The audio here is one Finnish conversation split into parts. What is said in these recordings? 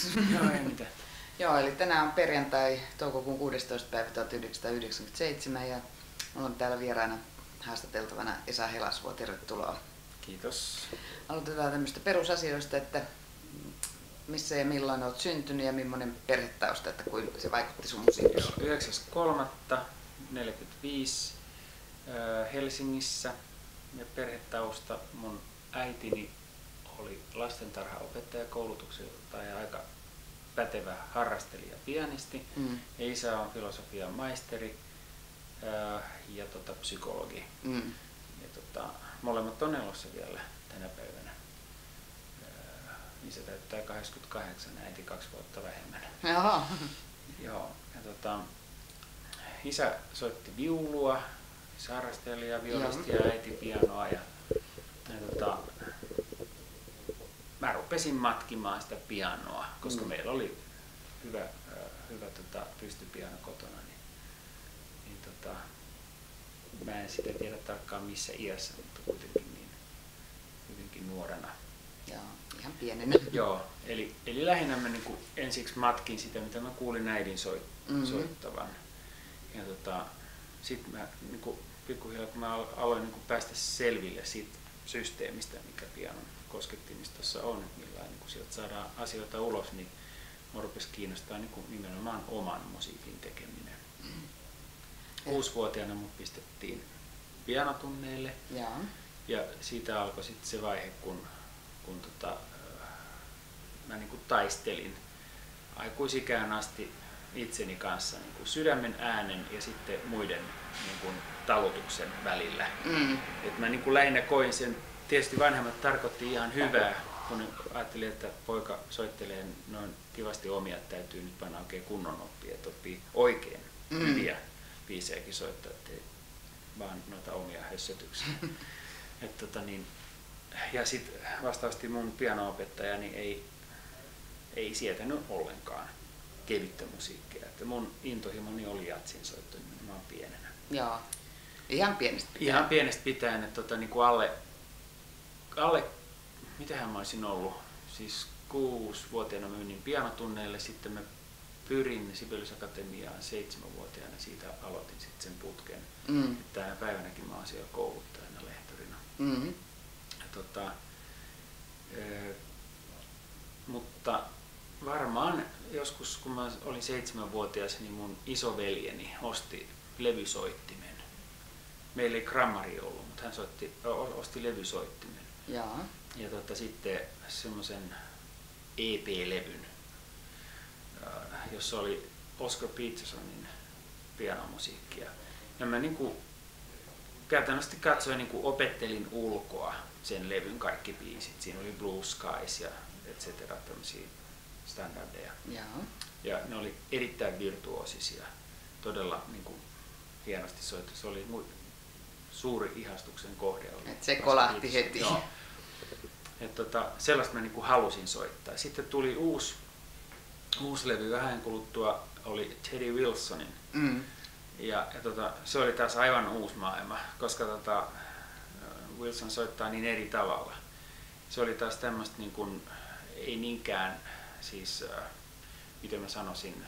anteeksi. Joo, ei mitään. Joo, eli tänään on perjantai, toukokuun 16. päivä 1997 ja minulla on täällä vieraana haastateltavana Esa Helasvuo. Tervetuloa. Kiitos. Aloitetaan tämmöistä perusasioista, että missä ja milloin olet syntynyt ja millainen perhetausta, että kuinka se vaikutti sun musiikkiin? 9.3.45 Helsingissä ja perhetausta. Mun äitini oli lastentarhaopettajakoulutukselta ja aika pätevä harrastelija pianisti. Ja isä on filosofian maisteri ja psykologi. Ja molemmat on elossa vielä tänä päivänä. Isä täyttää 88, äiti 2 vuotta vähemmän. Jaha. Joo. Ja isä soitti viulua, isä harrastelija, violisti ja äiti pianoa. Ja mä rupesin matkimaan sitä pianoa, koska meillä oli hyvä pystypiano kotona. Mä en sitä tiedä tarkkaan missä iässä, mutta kuitenkin niin hyvinkin nuorena. Joo, ihan pienenä. Joo, eli lähinnä mä niinku ensiksi matkin sitä, mitä mä kuulin äidin soittavan. Ja sit mä niinku pikkuhiljaa, kun mä aloin niinku päästä selville siitä systeemistä, mikä pianon koskettimissa on, millä niinku sieltä saadaan asioita ulos, niin mä rupesi kiinnostaa niinku nimenomaan oman musiikin tekeminen. 6-vuotiaana mut pistettiin pianotunneille. Ja siitä alkoi sitten se vaihe, kun mä niinku taistelin aikuisikään asti itseni kanssa niinku sydämen äänen ja sitten muiden niinku talutuksen välillä. Et mä niinku lähinnä koin sen, tietysti vanhemmat tarkoitti ihan hyvää, kun ajattelin, että poika soittelee noin kivasti omia, että täytyy nyt panna oikein kunnon oppia, että oppii oikein hyviä biisejäkin soittaa, ettei vaan noita omia hössötyksiä. Ja sitten vastaavasti mun piano-opettajani ei sietänyt ollenkaan kevyttä musiikkia. Että mun intohimoni oli jatsin soitto nimenomaan pienenä. Joo, ihan pienestä pitäen. Ihan pienestä pitäen, että niinku alle, mitähän mä olisin ollut, siis 6-vuotiaana menin pianotunneille, sitten mä pyrin Sibelius Akatemiaan 7-vuotiaana, siitä aloitin sitten sen putken. Tänä päivänäkin mä oon siellä kouluttajana, lehtorina. Mutta varmaan joskus kun mä olin 7-vuotias, niin mun isoveljeni osti levysoittimen. Meillä ei grammari ollut, mutta hän osti levysoittimen. Ja sitten semmoisen EP-levyn, jossa oli Oscar Petersonin pianomusiikkia. Ja mä niinku käytännössä katsoen niinku opettelin ulkoa sen levyn kaikki biisit. Siinä oli Blue Skies ja etc. tämmöisiä standardeja. Ja ne oli erittäin virtuoosisia, todella niinku hienosti soittu. Se oli suuri ihastuksen kohde. Se kolahti heti. Joo. Sellaista mä niinku halusin soittaa. Sitten tuli uusi levy vähän kuluttua, oli Teddy Wilsonin. Ja se oli taas aivan uusi maailma, koska Wilson soittaa niin eri tavalla. Se oli taas tämmöistä niin kuin, ei niinkään, siis miten mä sanoisin,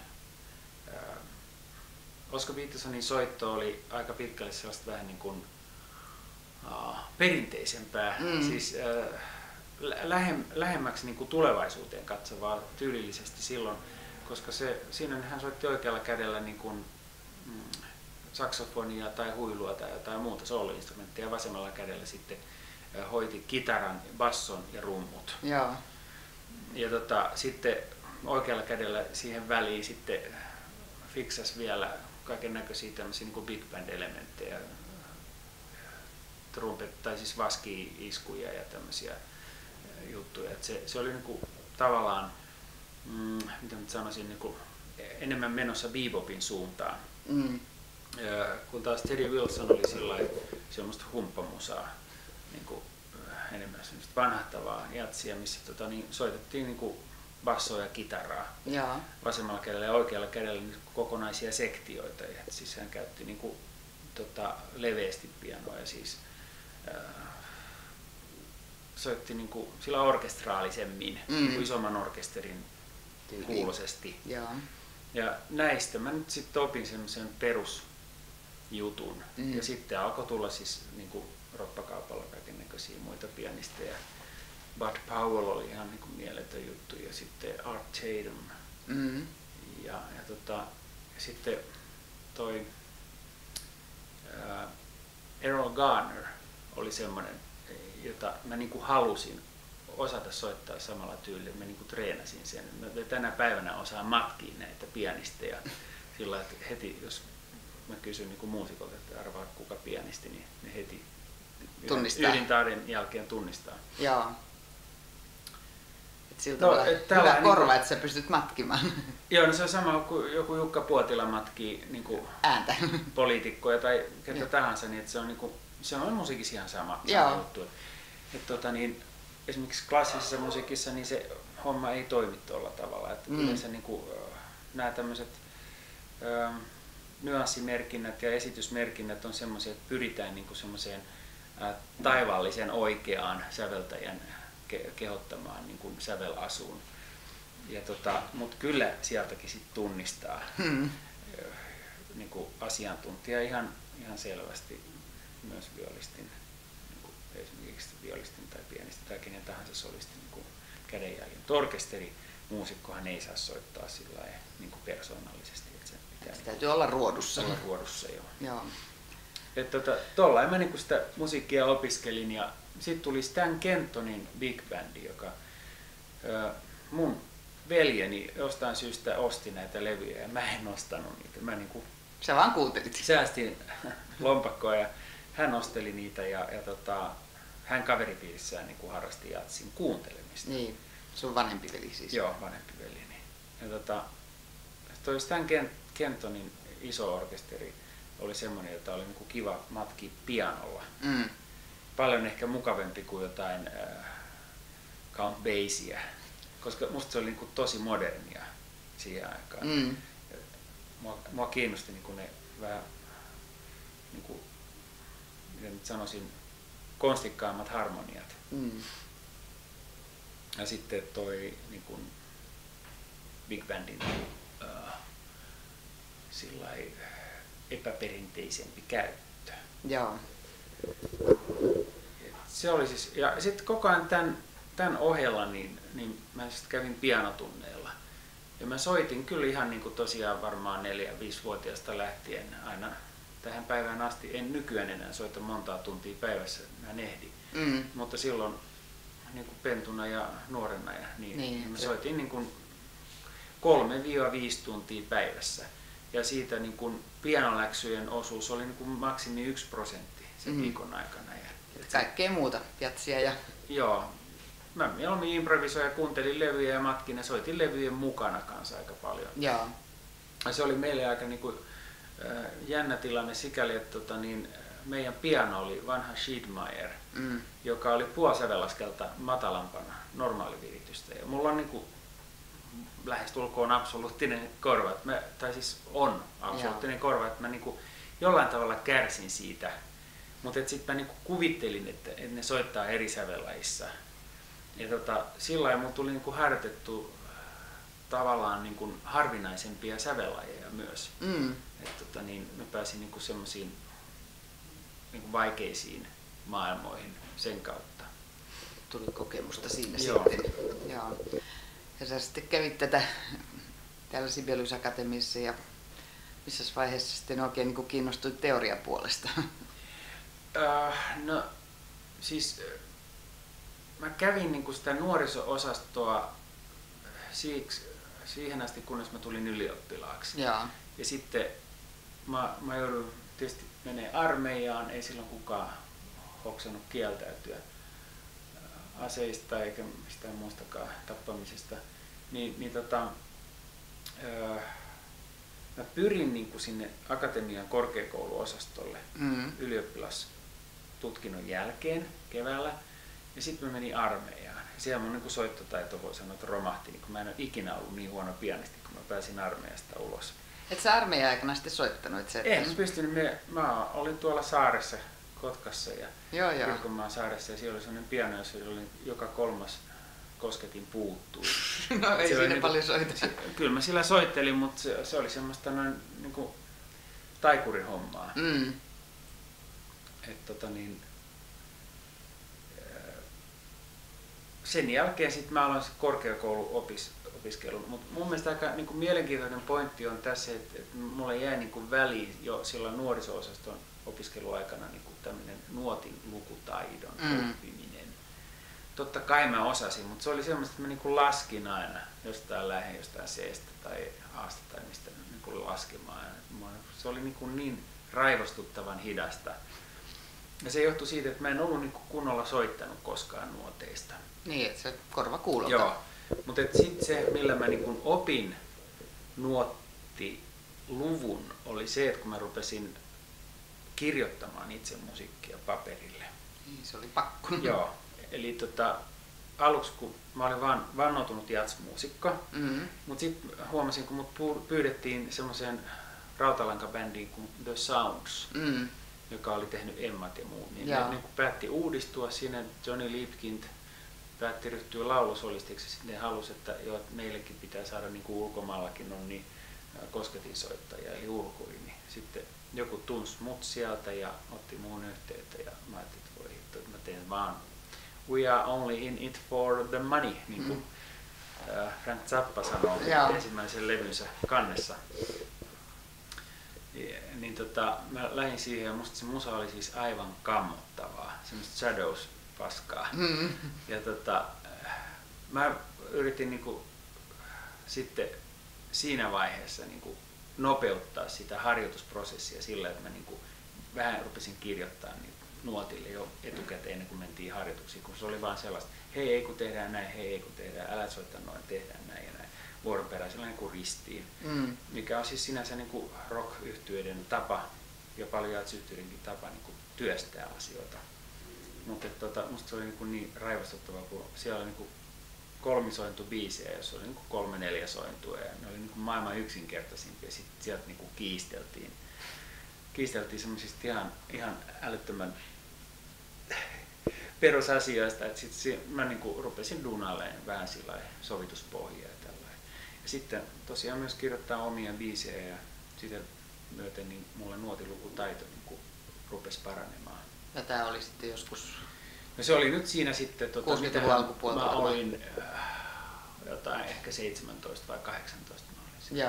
Oscar Petersonin soitto oli aika pitkälle sellaista vähän niin kuin perinteisempää, siis lähemmäksi niin kuin tulevaisuuteen katsovaa tyylillisesti silloin, koska siinä hän soitti oikealla kädellä niin kuin saksofonia tai huilua tai jotain muuta sooloinstrumenttia ja vasemmalla kädellä sitten hoiti kitaran, basson ja rummut. Ja sitten oikealla kädellä siihen väliin sitten fiksasi vielä kaiken näköisiä tämmöisiä niin kuin big band elementtejä, tai siis vaski-iskuja ja tämmöisiä juttuja. Se oli niin kuin tavallaan, mitä mä sanoisin, niin kuin enemmän menossa bebopin suuntaan. Kun taas Teddy Wilson oli sillai semmoista humppamusaa, niin kuin enemmän semmoista vanhahtavaa jatsia, missä soitettiin niin kuin bassoa ja kitaraa. Vasemmalla kädellä ja oikealla kädellä niin kokonaisia sektioita. Ja siis hän käytti niin kuin, leveästi pianoa ja siis soitti niin kuin, sillä orkestraalisemmin, niin kuin isomman orkesterin kuuloisesti. Joo. Ja näistä mä nyt sitten opin semmoisen perusjutun. Ja sitten alkoi tulla siis niinku roppakaupalla kaikennäköisiä muita pianisteja. Bud Powell oli ihan niinku mieletön juttu ja sitten Art Tatum. Ja sitten toi Errol Garner oli semmoinen, jota mä niinku halusin osata soittaa samalla tyylillä. Mä niinku treenasin sen. Mä tänä päivänä osaan matkia näitä pianisteja sillä, että heti jos mä kysyn niinku muusikolta, että arvaa kuka pianisti, niin ne heti yhden taiden jälkeen tunnistaa. Joo. Siltä hyvä korva, että sä pystyt matkimaan. Joo, no se on sama kuin joku Jukka Puotila matkii niin ääntä, poliitikkoja tai ketä tahansa, niin että se on musiikissa ihan sama juttu. Esimerkiksi klassisessa musiikissa niin se homma ei toimi tuolla tavalla. Että yleensä nämä tämmöiset nyanssimerkinnät ja esitysmerkinnät on semmoisia, että pyritään semmoiseen taivaalliseen oikeaan säveltäjän kehottamaan niin kuin sävelasuun. Mutta kyllä sieltäkin sit tunnistaa niin kuin asiantuntija ihan selvästi myös violistin, niin kuin esimerkiksi violistin tai pianisti tai kenen tahansa solistin niin kädenjäljen. Orkesterimuusikkohan ei saa soittaa sillä niin kuin persoonallisesti. Että se täytyy olla ruodussa. Olla ruodussa, joo. Joo. Mä niin sitä musiikkia opiskelin ja sitten tuli Stan Kentonin Big Bandi, joka mun veljeni jostain syystä osti näitä levyjä ja mä en ostanut niitä. Mä sä vaan kuuntelit. Säästin lompakkoa ja hän osteli niitä ja hän kaveripiirissään harrasti jatsin kuuntelemista. Niin, sun vanhempi veli siis. Joo, vanhempi veljeni. Ja toi Stan Kentonin iso orkesteri oli semmoinen, jota oli kiva matki pianolla. Paljon ehkä mukavampi kuin jotain Count Basieä, koska musta se oli tosi modernia siihen aikaan. Mua kiinnosti ne vähän, miten nyt sanoisin, konstikkaammat harmoniat. Ja sitten toi Big Bandin sillai epäperinteisempi käyttö. Joo. Se oli siis, ja sitten koko ajan tämän ohella niin mä sitten kävin pianotunneilla. Ja mä soitin kyllä ihan tosiaan varmaan 4-5-vuotiaasta lähtien aina tähän päivään asti. En nykyään enää soita montaa tuntia päivässä, mä en ehdi. Mutta silloin pentuna ja nuorena niin mä soitin 3-5 tuntia päivässä. Ja siitä pianoläksyjen osuus oli maksimi 1% sen viikon aikana. Kaikkea muuta, jatsia ja... Joo. Mä mieluummin improvisoin ja kuuntelin levyjä ja matkin ja soitin levyjen mukana kanssa aika paljon. Joo. Ja se oli meille aika jännä tilanne sikäli, että meidän piano oli vanha Schiedmeier, joka oli puolisävelaskelta matalampana normaaliviritystä. Ja mulla on lähestulkoon absoluuttinen korva, on absoluuttinen korva, että mä jollain tavalla kärsin siitä. Mutta sitten mä kuvittelin, että ne soittaa eri sävellajissa. Ja sillä lailla mulla tuli harjoitettu tavallaan harvinaisempia sävellajeja myös. Että mä pääsin semmoisiin vaikeisiin maailmoihin sen kautta. Tuli kokemusta siinä Joo. sitten. Joo. Ja sä sitten kävit täällä Sibelius Akatemiassa ja missä vaiheessa sitten oikein kiinnostuit teoriapuolesta? No siis mä kävin sitä nuoriso-osastoa siihen asti, kunnes mä tulin ylioppilaaksi. Jaa. Ja sitten mä joudun tietysti menee armeijaan, ei silloin kukaan hoksannut kieltäytyä aseista eikä mistään muustakaan tappamisesta. Mä pyrin sinne akatemian korkeakouluosastolle ylioppilastutkinnon jälkeen keväällä ja sitten mä menin armeijaan. Ja siellä mun soittotaito voi sanoa, että romahti, kun mä en ole ikinä ollut niin huono pianisti, kun mä pääsin armeijasta ulos. Et sä armeijan aikana sitten soittanut? En pystynyt. Mä olin tuolla saaressa Kotkassa ja Pirkanmaan saaressa ja siellä oli sellainen piano, jossa oli joka kolmas kosketin puuttui. No ei siinä paljon soita. Kyllä mä sillä soittelin, mutta se oli semmoista noin niinku taikurihommaa. Sen jälkeen sitten mä aloin korkeakouluopiskelun, mutta mun mielestä aika niin kuin mielenkiintoinen pointti on tässä, että mulle jäi niin kuin väliin jo silloin nuoriso-osaston opiskeluaikana niin kuin tämmöinen nuotin lukutaidon oppiminen. Totta kai mä osasin, mutta se oli semmoista, että mä niin kuin laskin aina jostain C-stä tai A:sta tai mistä niin kuin laskemaan. Se oli niin raivostuttavan hidasta. Ja se johtui siitä, että mä en ollut niin kuin kunnolla soittanut koskaan nuoteista. Niin, että se korva kuulota. Joo, mutta sitten se, millä mä niin kun opin nuottiluvun, oli se, että kun mä rupesin kirjoittamaan itse musiikkia paperille. Niin, se oli pakko. Joo, eli aluksi kun mä olin vaan vannoutunut jazzmuusikko, mutta sitten huomasin, kun mut pyydettiin semmoiseen rautalankabändiin kuin The Sounds, joka oli tehnyt Emmat ja muut, niin ne niin päätti uudistua siinä. Johnny Liebkind päätti ryhtyä laulusolistiksi, sitten ne halusi, että meillekin pitää saada niin kuin ulkomaallakin on niin kosketinsoittajia eli ulkoili. Niin sitten joku tunsi mut sieltä ja otti muun yhteyttä ja mä ajattelin, että voi hitto, että mä teen vaan we are only in it for the money, niin kuin Frank Zappa sanoi ensimmäisen levynsä kannessa. Niin mä lähdin siihen ja musta se musa oli siis aivan kammottavaa, semmoista Shadows-paskaa. Ja mä yritin niinku sitten siinä vaiheessa niinku nopeuttaa sitä harjoitusprosessia sillä, että mä niinku vähän rupesin kirjoittaa niitä nuotille jo etukäteen ennen kuin mentiin harjoituksiin, kun se oli vaan sellaista, hei ei kun tehdään näin, hei ei kun tehdään, älä soittaa noin, tehdään näin ja näin. Vuoroperäisellä niin kuin ristiin, mikä on siis sinänsä niin kuin rock-yhtyeiden tapa ja paljon jazz-yhtyeiden tapa niin kuin työstää asioita. Mutta musta se oli niin raivostuttavaa, kun siellä oli niin kolmisointubiisejä, jossa oli niin 3-4 sointua ja ne oli niin maailman yksinkertaisimpia ja sitten sieltä niin kiisteltiin semmoisista ihan älyttömän perusasioista, että sitten mä niin kuin rupesin duunailemaan vähän sillä sovituspohjaa ja tällä. Ja sitten tosiaan myös kirjoittaa omia biisejä ja sitä myöten niin mulle nuotilukutaito niin rupesi paranemaan. Ja tää oli sitten joskus... No se oli nyt siinä sitten, 60-luvun alkupuolta. Mä olin jotain ehkä 17 vai 18 mä olin siinä,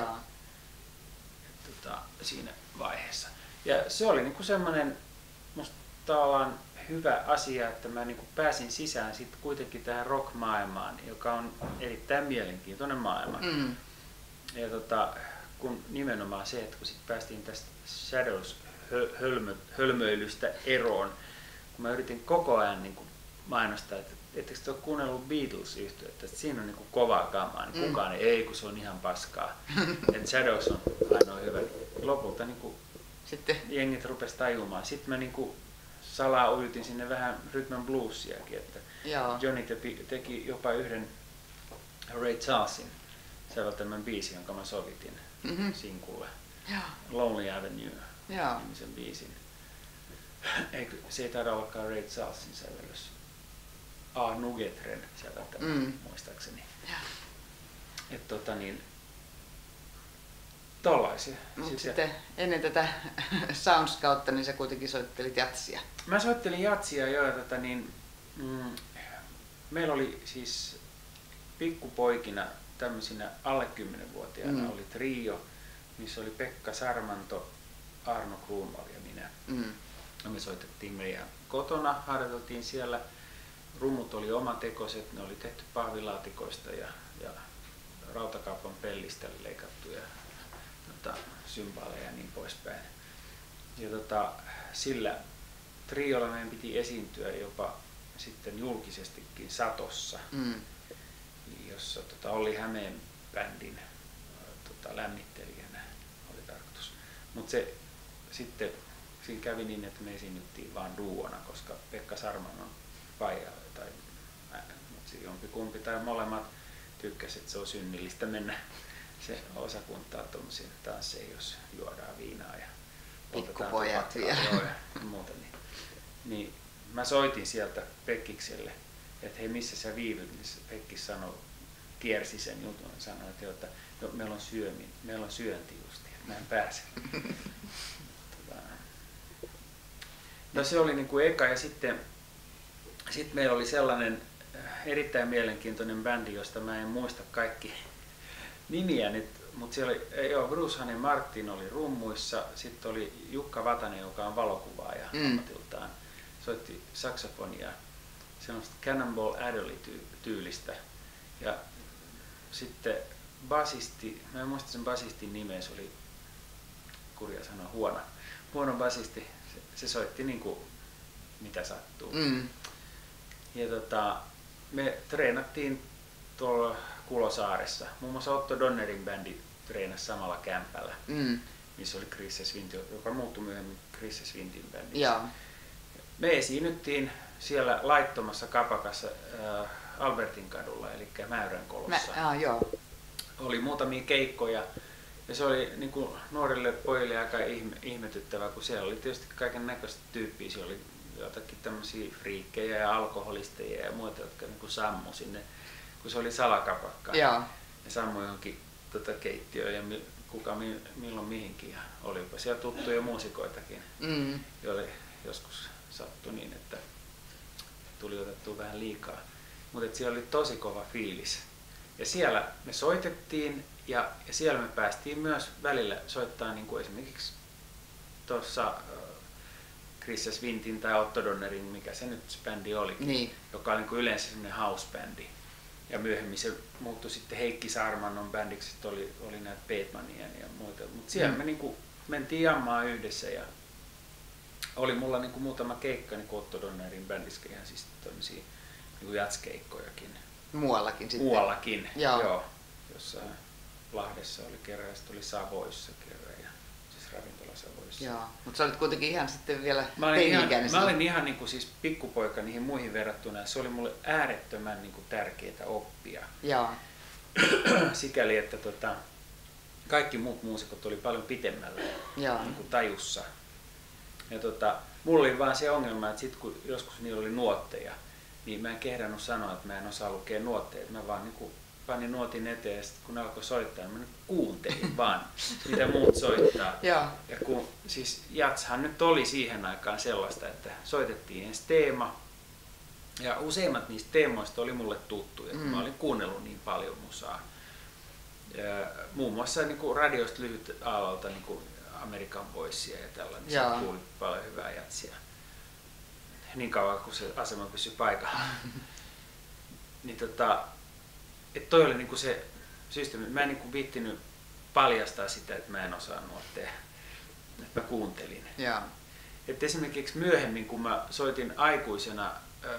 siinä vaiheessa. Ja se oli niinku semmoinen musta tavallaan hyvä asia, että mä niinku pääsin sisään sitten kuitenkin tähän rock-maailmaan, joka on erittäin mielenkiintoinen maailma. Ja kun nimenomaan se, että kun sit päästiin tästä Shadows-hölmöilystä eroon, kun mä yritin koko ajan niinku mainostaa, että ettekö te ole kuunnellut Beatles-yhtyettä, että siinä on niinku kovaa kamaa, niin kukaan ei, kun se on ihan paskaa. että Shadows on ainoa hyvä. Lopulta niinku sitten jengit rupesi tajumaan. Sitten mä niinku salaa ujutin sinne vähän rhythm and bluesiakin, että Johnny teki jopa yhden Ray Charlesin säveltämän biisin, jonka mä sovitin sinkulle. Lonely Avenue-nimisen biisin. Se ei taida ollakaan Ray Charlesin sävellys. Nugetren säveltämän muistaakseni. Että tollaisia. Mutta sitten ennen tätä Sounds-kautta niin sä kuitenkin soittelit jatsia. Mä soittelin jatsia jo ja meillä oli siis pikkupoikina tämmöisinä alle 10-vuotiaana oli trio, missä oli Pekka Sarmanto, Arno Kruunvall ja minä. Ja me soitettiin meidän kotona, harjoiteltiin siellä. Rummut oli omatekoiset, ne oli tehty pahvilaatikoista ja rautakaupan pellistä leikattu ja symbaaleja ja niin poispäin. Ja sillä triolla meidän piti esiintyä jopa sitten julkisestikin Satossa, jossa Olli Hämeen bändin lämmittelijänä oli tarkoitus. Mutta se sitten siinä kävi niin, että me esiinnyttiin vaan duona, koska Pekka Sarman on faija tai jompikumpi tai molemmat tykkäsivät, että se on synnillistä mennä se osakuntaa tuommoisiin tansseihin, jos juodaan viinaa ja pikkupojat vielä ja muuta. Niin mä soitin sieltä Pekkikselle että hei, missä sä viivyt, niin Pekki kiersi sen jutun ja sanoi, että no, meillä on syönti justi, että mä en pääse. No se oli niin kuin eka, ja sitten meillä oli sellainen erittäin mielenkiintoinen bändi, josta mä en muista kaikki nimiä nyt, mutta siellä oli Bruce Hanne Martin oli rummuissa, sitten oli Jukka Vatanen, joka on valokuvaaja ammatiltaan, soitti saksofonia, sellaista Cannonball Adderley-tyylistä, ja sitten basisti, mä en muista sen basistin nimeä, se oli kurja sanoa huono basisti, se soitti niinku mitä sattuu. Ja me treenattiin tuolla Kulosaaressa. Muun muassa Otto Donnerin bändi treenasi samalla kämpällä, missä oli Chris Swint, joka muuttui myöhemmin Chris Swintin bändiksi. Me esiinnyttiin siellä laittomassa kapakassa Albertin kadulla, eli Mäyränkolossa. Oli muutamia keikkoja. Ja se oli niin kuin nuorille pojille aika ihmetyttävää, kun siellä oli tietysti kaiken näköistä tyyppiä. Siellä oli jotakin tämmöisiä friikkejä ja alkoholisteja ja muita, jotka niin kuin sammu sinne, kun se oli salakapakka. Ja sammu johonkin keittiöön ja kuka milloin mihinkin. Ja olipa siellä tuttuja muusikoitakin, joille joskus sattui niin, että tuli otettua vähän liikaa. Mutta siellä oli tosi kova fiilis. Ja siellä me soitettiin. Ja siellä me päästiin myös välillä soittaa niin kuin esimerkiksi tuossa Chris Swintin tai Otto Donnerin, mikä se nyt bändi olikin, joka oli niin kuin yleensä semmoinen house-bändi. Ja myöhemmin se muuttui sitten Heikki Saarmannon bändiksi, että oli näitä Batemanien ja muita. Mutta siellä me niin kuin mentiin jammaa yhdessä ja oli mulla niin kuin muutama keikka niin kuin Otto Donnerin bändissä, ihan siis tämmöisiä niin kuin jatskeikkojakin. Muuallakin sitten? Muuallakin, joo. Jossain Lahdessa oli kerran ja sitten oli Savoissa kerran, ja siis ravintola Savoissa. Joo, mutta sä olit kuitenkin ihan sitten vielä teini-ikäinen. Mä olin ihan niin kuin siis pikkupoika niihin muihin verrattuna, ja se oli mulle äärettömän niin kuin tärkeää oppia. Joo. Sikäli, että kaikki muut muusikot oli paljon pitemmällä niin kuin tajussa. Ja mulla oli vaan se ongelma, että sit kun joskus niillä oli nuotteja, niin mä en kehdannut sanoa, että mä en osaa lukea nuotteja. Mä vaan niin kuin panin nuotin eteen ja sitten kun ne alkoi soittaa, niin mä kuuntelin vaan, mitä muut soittaa. Ja kun siis jatshan nyt oli siihen aikaan sellaista, että soitettiin ensin teema. Ja useimmat niistä teemoista oli mulle tuttuja, kun mä olin kuunnellut niin paljon musaa. Ja muun muassa niin kuin radioista lyhyt aalalta niin kuin American Voicea ja tällainen, niin sieltä kuuli paljon hyvää jatsia. Niin kauan kun se asema pysyi paikalla. Niin että toi oli niinku se systeemi. Mä en niinku viittinyt paljastaa sitä, että mä en osaa nuotteja. Että mä kuuntelin. Et esimerkiksi myöhemmin, kun mä soitin aikuisena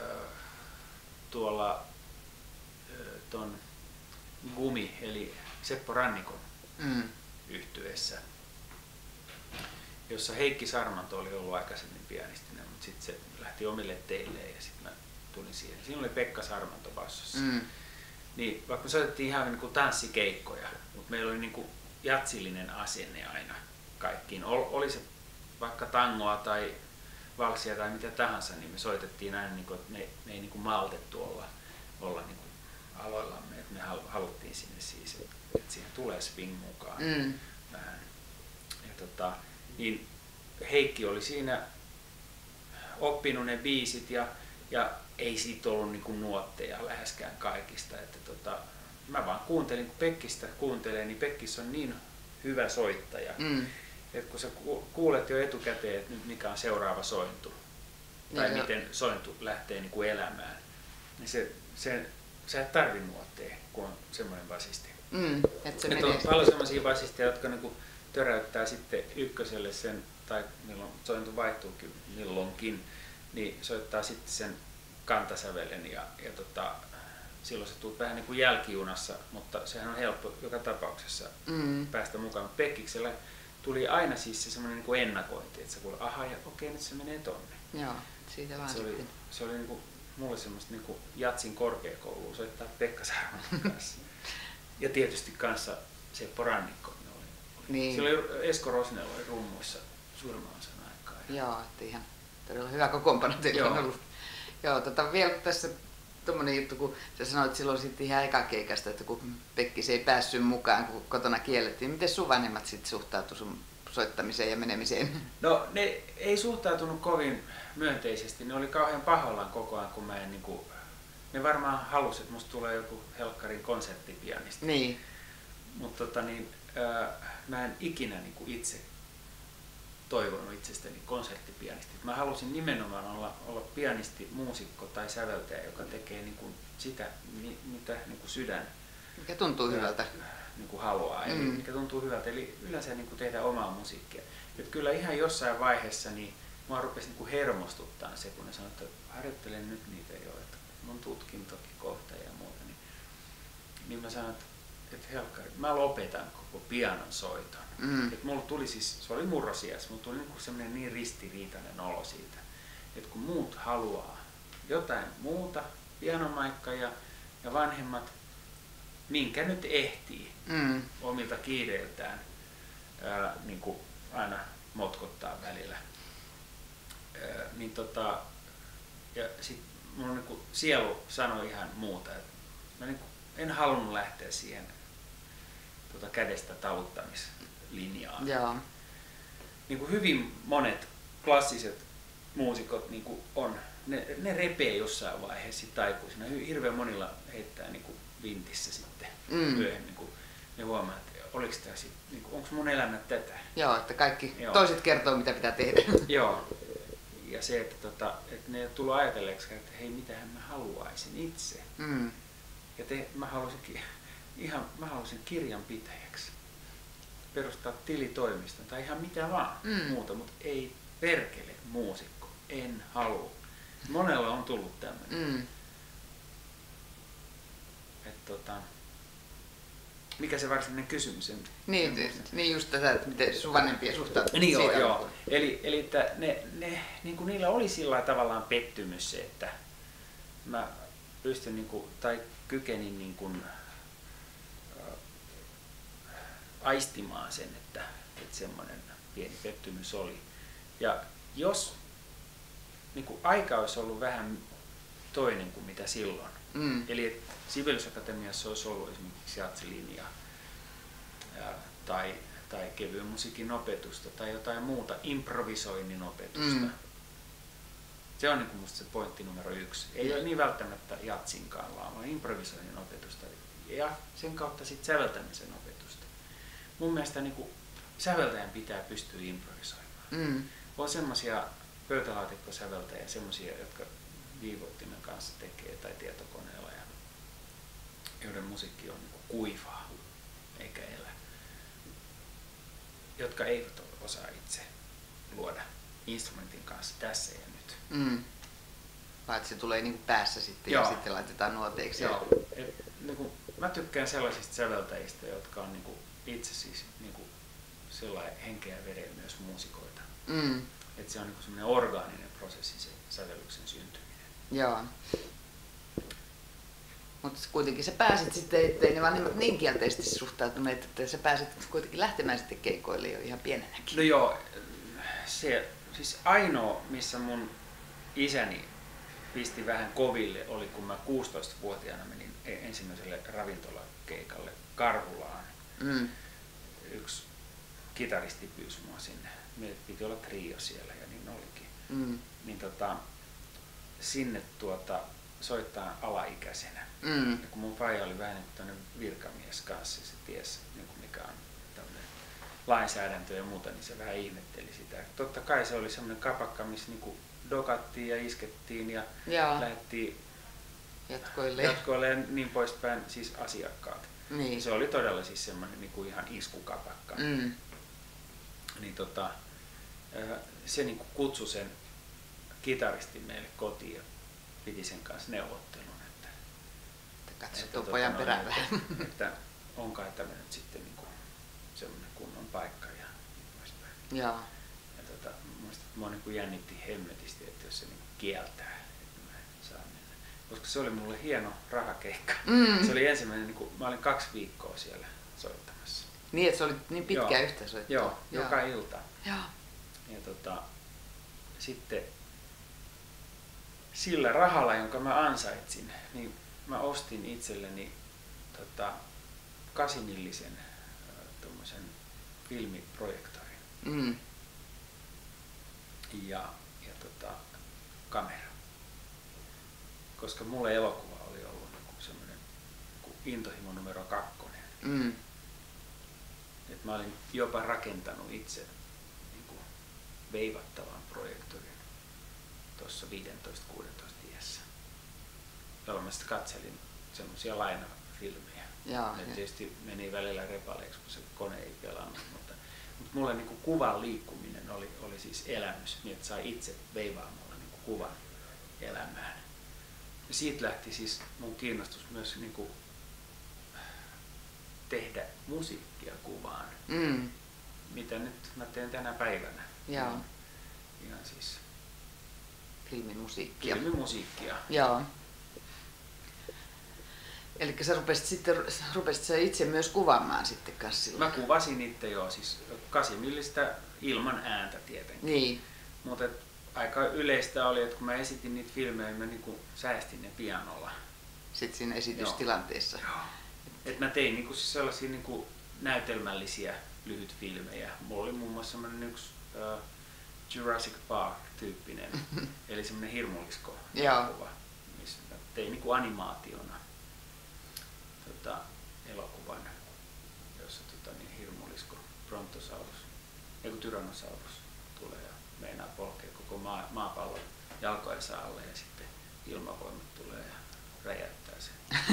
tuolla ton Gumi, eli Seppo Rannikon yhtyeessä, jossa Heikki Sarmanto oli ollut aikaisemmin pianistina, mutta sitten se lähti omille teilleen ja sitten mä tulin siihen. Siinä oli Pekka Sarmanto bassossa. Niin, vaikka me soitettiin ihan niin kuin tanssikeikkoja, mutta meillä oli niin kuin jatsillinen asenne aina kaikkiin. Oli se vaikka tangoa tai valssia tai mitä tahansa, niin me soitettiin aina, niin kuin, että me ei niin kuin maltettu olla niin kuin aloillamme. Että me haluttiin sinne siis, että siihen tulee swing mukaan vähän. Ja niin Heikki oli siinä oppinut ne biisit ja ei siitä ollut niinku nuotteja läheskään kaikista. Että mä vaan kuuntelin, kun Pekkistä kuuntelee, niin Pekkis on niin hyvä soittaja, että kun sä kuulet jo etukäteen, että nyt mikä on seuraava sointu, tai miten sointu lähtee niinku elämään, niin sä et tarvi nuotteja, kun on semmoinen basisti. Että on paljon semmoisia basisteja, jotka niinku töräyttää sitten ykköselle sen, tai milloin sointu vaihtuukin milloinkin, niin soittaa sitten sen kantasävelen ja silloin se tulet vähän niin kuin jälkijunassa, mutta sehän on helppo joka tapauksessa päästä mukaan. Pekkiksellä tuli aina siis se semmoinen niin kuin ennakointi, että sä kuulet, aha ja okei, nyt se menee tonne. Joo, siitä vaan se oli niin kuin, mulle semmoista niin kuin jatsin korkeakoulua soittaa Pekka Sarmanon kanssa. Ja tietysti kanssa Seppo Rannikko. Niin. Siellä oli Esko Rosnell oli rummuissa suurimman osan aikaa. Joo, että ihan todella hyvä kokoonpano teillä on ollut. Joo, vielä tässä tommonen juttu, kun sä sanoit silloin sitten ihan ekakeikasta, että kun Pekkis ei päässyt mukaan, kun kotona kiellettiin. Miten sun vanhemmat sitten suhtautuivat sun soittamiseen ja menemiseen? No ne ei suhtautunut kovin myönteisesti. Ne oli kauhean pahoillaan koko ajan, kun mä en niinku... Ne varmaan halusi, että musta tulee joku helkkarin konserttipianisti. Niin. Mutta mä en ikinä niinku itse toivonut itsestäni konserttipianisti. Mä halusin nimenomaan olla pianisti, muusikko tai säveltäjä, joka tekee niinku sitä, mitä niinku sydän Mikä tuntuu hyvältä. Niinku haluaa, eli mikä tuntuu hyvältä. Eli yleensä niinku tehdä omaa musiikkia. Et kyllä ihan jossain vaiheessa niin mua rupesi niinku hermostuttaa se, kun ne sanoi, että harjoittelen nyt niitä jo, että mun tutkintokin kohta ja muuta. Niin mä sanoin, että helkkari, mä lopetan koko pianon soiton. Et mulla tuli siis, se oli murrosiässä, mulla tuli niinku semmoinen niin ristiriitainen olo siitä, että kun muut haluaa jotain muuta, pianomaikka ja vanhemmat, minkä nyt ehtii omilta kiireiltään, niin kuin aina motkottaa välillä. Ja sit mun niin sielu sanoi ihan muuta. Että mä niin en halunnut lähteä siihen kädestä taluttamislinjaan. Jaa. Niin kuin hyvin monet klassiset muusikot niin kuin ne repee jossain vaiheessa aikuisena. Hirveän monilla heittää niin kuin vintissä sitten myöhemmin, kun ne huomaa, että onko mun elämä tätä. Joo, että kaikki toiset kertoo, mitä pitää tehdä. Joo. Ja se, että ne tulee ajatelleeksi, että hei, mitähän mä haluaisin itse. Ja mä haluaisin kirjanpitäjäksi. Perustaa tilitoimiston tai ihan mitä vaan muuta, mutta ei perkele muusikko. En halua. Monella on tullut tämmöinen. Mikä se varsinainen kysymys on? Niin just tätä, että miten sun vanhempia suhtautuu. Niin joo. Eli että niin kuin niillä oli sillä tavallaan pettymys se, että mä pystyn niin kuin, tai kykenin niin kuin, aistimaan sen, että semmoinen pieni pettymys oli. Ja jos niin kuin aika olisi ollut vähän toinen kuin mitä silloin, eli Sibelius Akatemiassa olisi ollut esimerkiksi jatsilinja tai kevyen musiikin opetusta tai jotain muuta improvisoinnin opetusta. Se on niin kuin musta se pointti numero 1. Ei ole niin välttämättä jatsinkaan, vaan improvisoinnin opetusta ja sen kautta sitten säveltämisen opetusta. Mun mielestä niin kuin säveltäjän pitää pystyä improvisoimaan. On semmoisia pöytälaatikkosäveltäjiä, semmoisia, jotka viivoittimen kanssa tekee tai tietokoneella ja joiden musiikki on niin kuin kuivaa eikä elä. Jotka eivät osaa itse luoda instrumentin kanssa tässä ja nyt. Vaan että se tulee niin kuin päässä sitten ja sitten laitetaan nuoteiksi. Joo. Niin kuin, mä tykkään sellaisista säveltäjistä, jotka on niin kuin itse siis niin kuin sellainen henkeä ja veren myös muusikoita. Että se on niin kuin semmoinen orgaaninen prosessi se sävellyksen syntyminen. Joo. Mutta kuitenkin sä pääsit sitten, ettei ne vanhemmat niin kielteisesti suhtautuneet, että sä pääsit kuitenkin lähtemään sitten keikoille jo ihan pienenäkin. No joo, se siis ainoa missä mun isäni pisti vähän koville oli kun mä 16-vuotiaana menin ensimmäiselle ravintolakeikalle Karhulaan. Yksi kitaristi pyysi mua sinne. Meillä piti olla trio siellä ja niin olikin. Niin sinne soittaa alaikäisenä. Ja kun mun faija oli vähän niin kuin tämmöinen virkamies kanssa, se tiesi niin kuin mikä on tämmöinen lainsäädäntö ja muuta, niin se vähän ihmetteli sitä. Totta kai se oli semmoinen kapakka, missä niin kuin dokattiin ja iskettiin ja lähdettiin jatkoille ja niin poispäin, siis asiakkaat. Niin. Se oli todella siis semmoinen niin kuin ihan iskukapakka. Niin se niin kuin kutsui sen kitaristin meille kotiin ja piti sen kanssa neuvottelun, että katso tuon pojan perään vähän. Että onko tämä nyt sitten niin kuin semmoinen kunnon paikka ja niin poispäin. Joo. Ja muistan, että mua niin jännitti hemmetisti, että jos se niin kieltää, että mä saan mennä. Koska se oli mulle hieno rahakeikka. Se oli ensimmäinen, niin kuin, mä olin 2 viikkoa siellä soittamassa. Niin, että se oli niin pitkään yhtä soittaa. Joo, joka ilta. Joo. Ja sitten sillä rahalla, jonka mä ansaitsin, niin mä ostin itselleni 8-millisen tommosen filmiprojektorin ja kamera. Koska mulle elokuva oli ollut semmoinen intohimo numero 2. Et mä olin jopa rakentanut itse veivattavan projektorin tuossa 15-16 iässä, jolloin mä sitten katselin semmoisia lainafilmejä. Ne tietysti meni välillä repaleeksi, kun se kone ei pelannut, mutta mulle kuvan liikkuminen oli siis elämys, niin että sai itse veivaamalla kuvan elämään. Ja siitä lähti siis mun kiinnostus myös tehdä musiikkia kuvaan, mitä nyt mä teen tänä päivänä. Joo. Ihan siis filmimusiikkia. Joo. Elikkä sä rupesit sä itse myös kuvaamaan sitten kanssa silloin? Mä kuvasin itse siis 8-millistä ilman ääntä tietenkin. Niin. Mutta aika yleistä oli, että kun mä esitin niitä filmejä, mä säästin ne pianolla. Sitten siinä esitystilanteessa. Joo. Et mä tein siis sellaisia näytelmällisiä lyhytfilmejä. Mulla oli muun muassa semmoinen yksi Jurassic Park-tyyppinen, eli semmoinen hirmulisko-elokuva, missä mä tein animaationa elokuvan, jossa hirmulisko Brontosaurus, Tyrannosaurus tulee ja meinaa polkea koko maapallon jalkojensa alle ja sitten ilmavoimat tulee ja räjäyttää sen.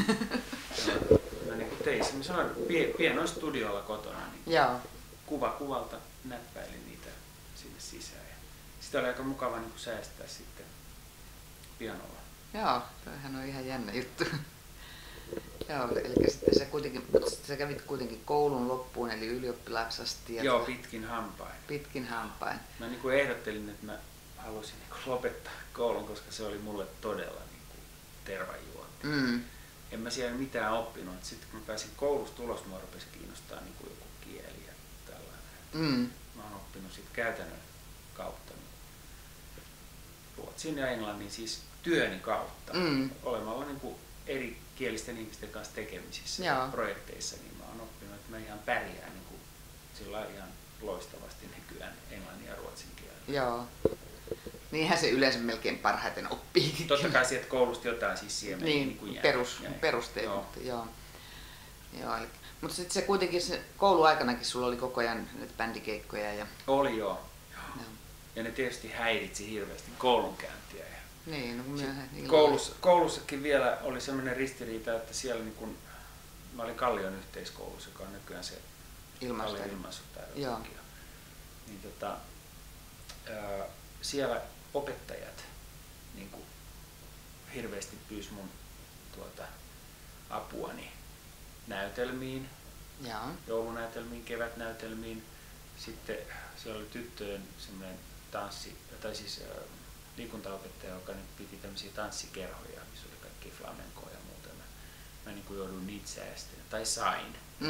Mä tein semmoisella pienoilla studiolla kotona, kuva kuvalta näppäilin niitä sinne sisään. Ja sitä oli aika mukava säästää sitten pianolla. Joo, toihan on ihan jännä juttu. Joo, eli sitten sä kävit kuitenkin koulun loppuun, eli ylioppilaaksi asti. Joo, pitkin hampain. Pitkin hampain. Mä ehdottelin, että mä halusin lopettaa koulun, koska se oli mulle todella tervajuonti. En mä siellä mitään oppinut. Sitten kun mä pääsin koulusta ulos, mua rupesi kiinnostaa joku kieli ja tällainen. Mä oon oppinut sit käytännön kautta ruotsin ja englannin siis työni kautta. Olemalla eri kielisten ihmisten kanssa tekemisissä ja projekteissa, niin mä oon oppinut, että mä ihan pärjään sillä ihan loistavasti nykyään englannin ja ruotsin kielellä. Joo. Niinhän se yleensä melkein parhaiten oppii. Totta kai sieltä koulusta jotain siis siihen perusteet. Mutta sitten se kuitenkin kouluaikanakin sulla oli koko ajan bändikeikkoja. Ja... Oli joo. Ja ne tietysti häiritsi hirveästi koulunkäyntiä. Niin, koulussakin vielä oli sellainen ristiriita, että siellä mä olin Kallion yhteiskoulussa, joka on nykyään se Kallion ilmaisutaidon. Niin siellä opettajat hirveästi pyysi mun apuani näytelmiin, joulunäytelmiin, kevätnäytelmiin. Sitten siellä oli tyttöjen semmoinen liikuntaopettaja, joka piti tämmöisiä tanssikerhoja, missä oli kaikki flamenkoa ja muuta. Mä jouduin niitä säästämään, tai sain.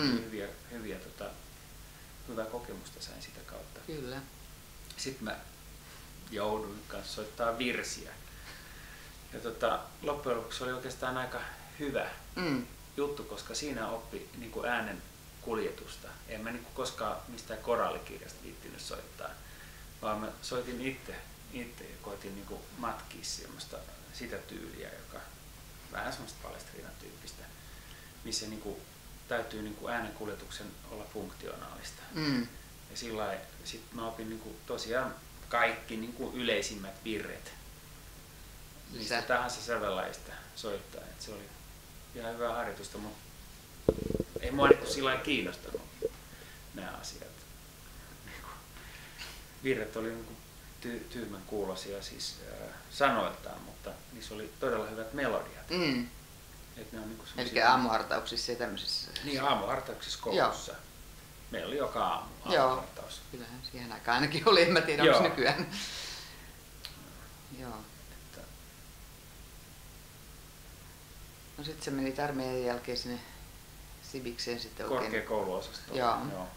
Hyvää kokemusta sain sitä kautta. Kyllä. Sitten mä jouduin kanssa soittaa virsiä. Ja loppujen lopuksi oli oikeastaan aika hyvä juttu, koska siinä oppi äänen kuljetusta. En mä koskaan mistään korallikirjasta viittinyt soittaa, vaan mä soitin itse ja koitin matkia sitä tyyliä, joka vähän semmoista Palestrinan tyyppistä, missä täytyy äänen kuljetuksen olla funktionaalista. Ja sillä sitten mä opin tosiaan kaikki yleisimmät virret mistä tahansa sävellajista soittaa. Et se oli ihan hyvää harjoitusta, mutta ei mua sillä lailla kiinnostanut nämä asiat. Virret oli tyhmän kuuloisia siis sanoiltaan, mutta niissä oli todella hyvät melodiat. Et ne on eli aamuhartauksissa ja tämmöisissä? Niin, aamuhartauksissa koulussa. Meillä oli joka aamu aamuhartaus. Kyllähän siihen aikaan ainakin oli, en mä tiedä onko nykyään. Joo. No sitten se meni armeijan jälkeen sinne Sibikseen sitten oikein. Korkeakouluosastoon. Joo.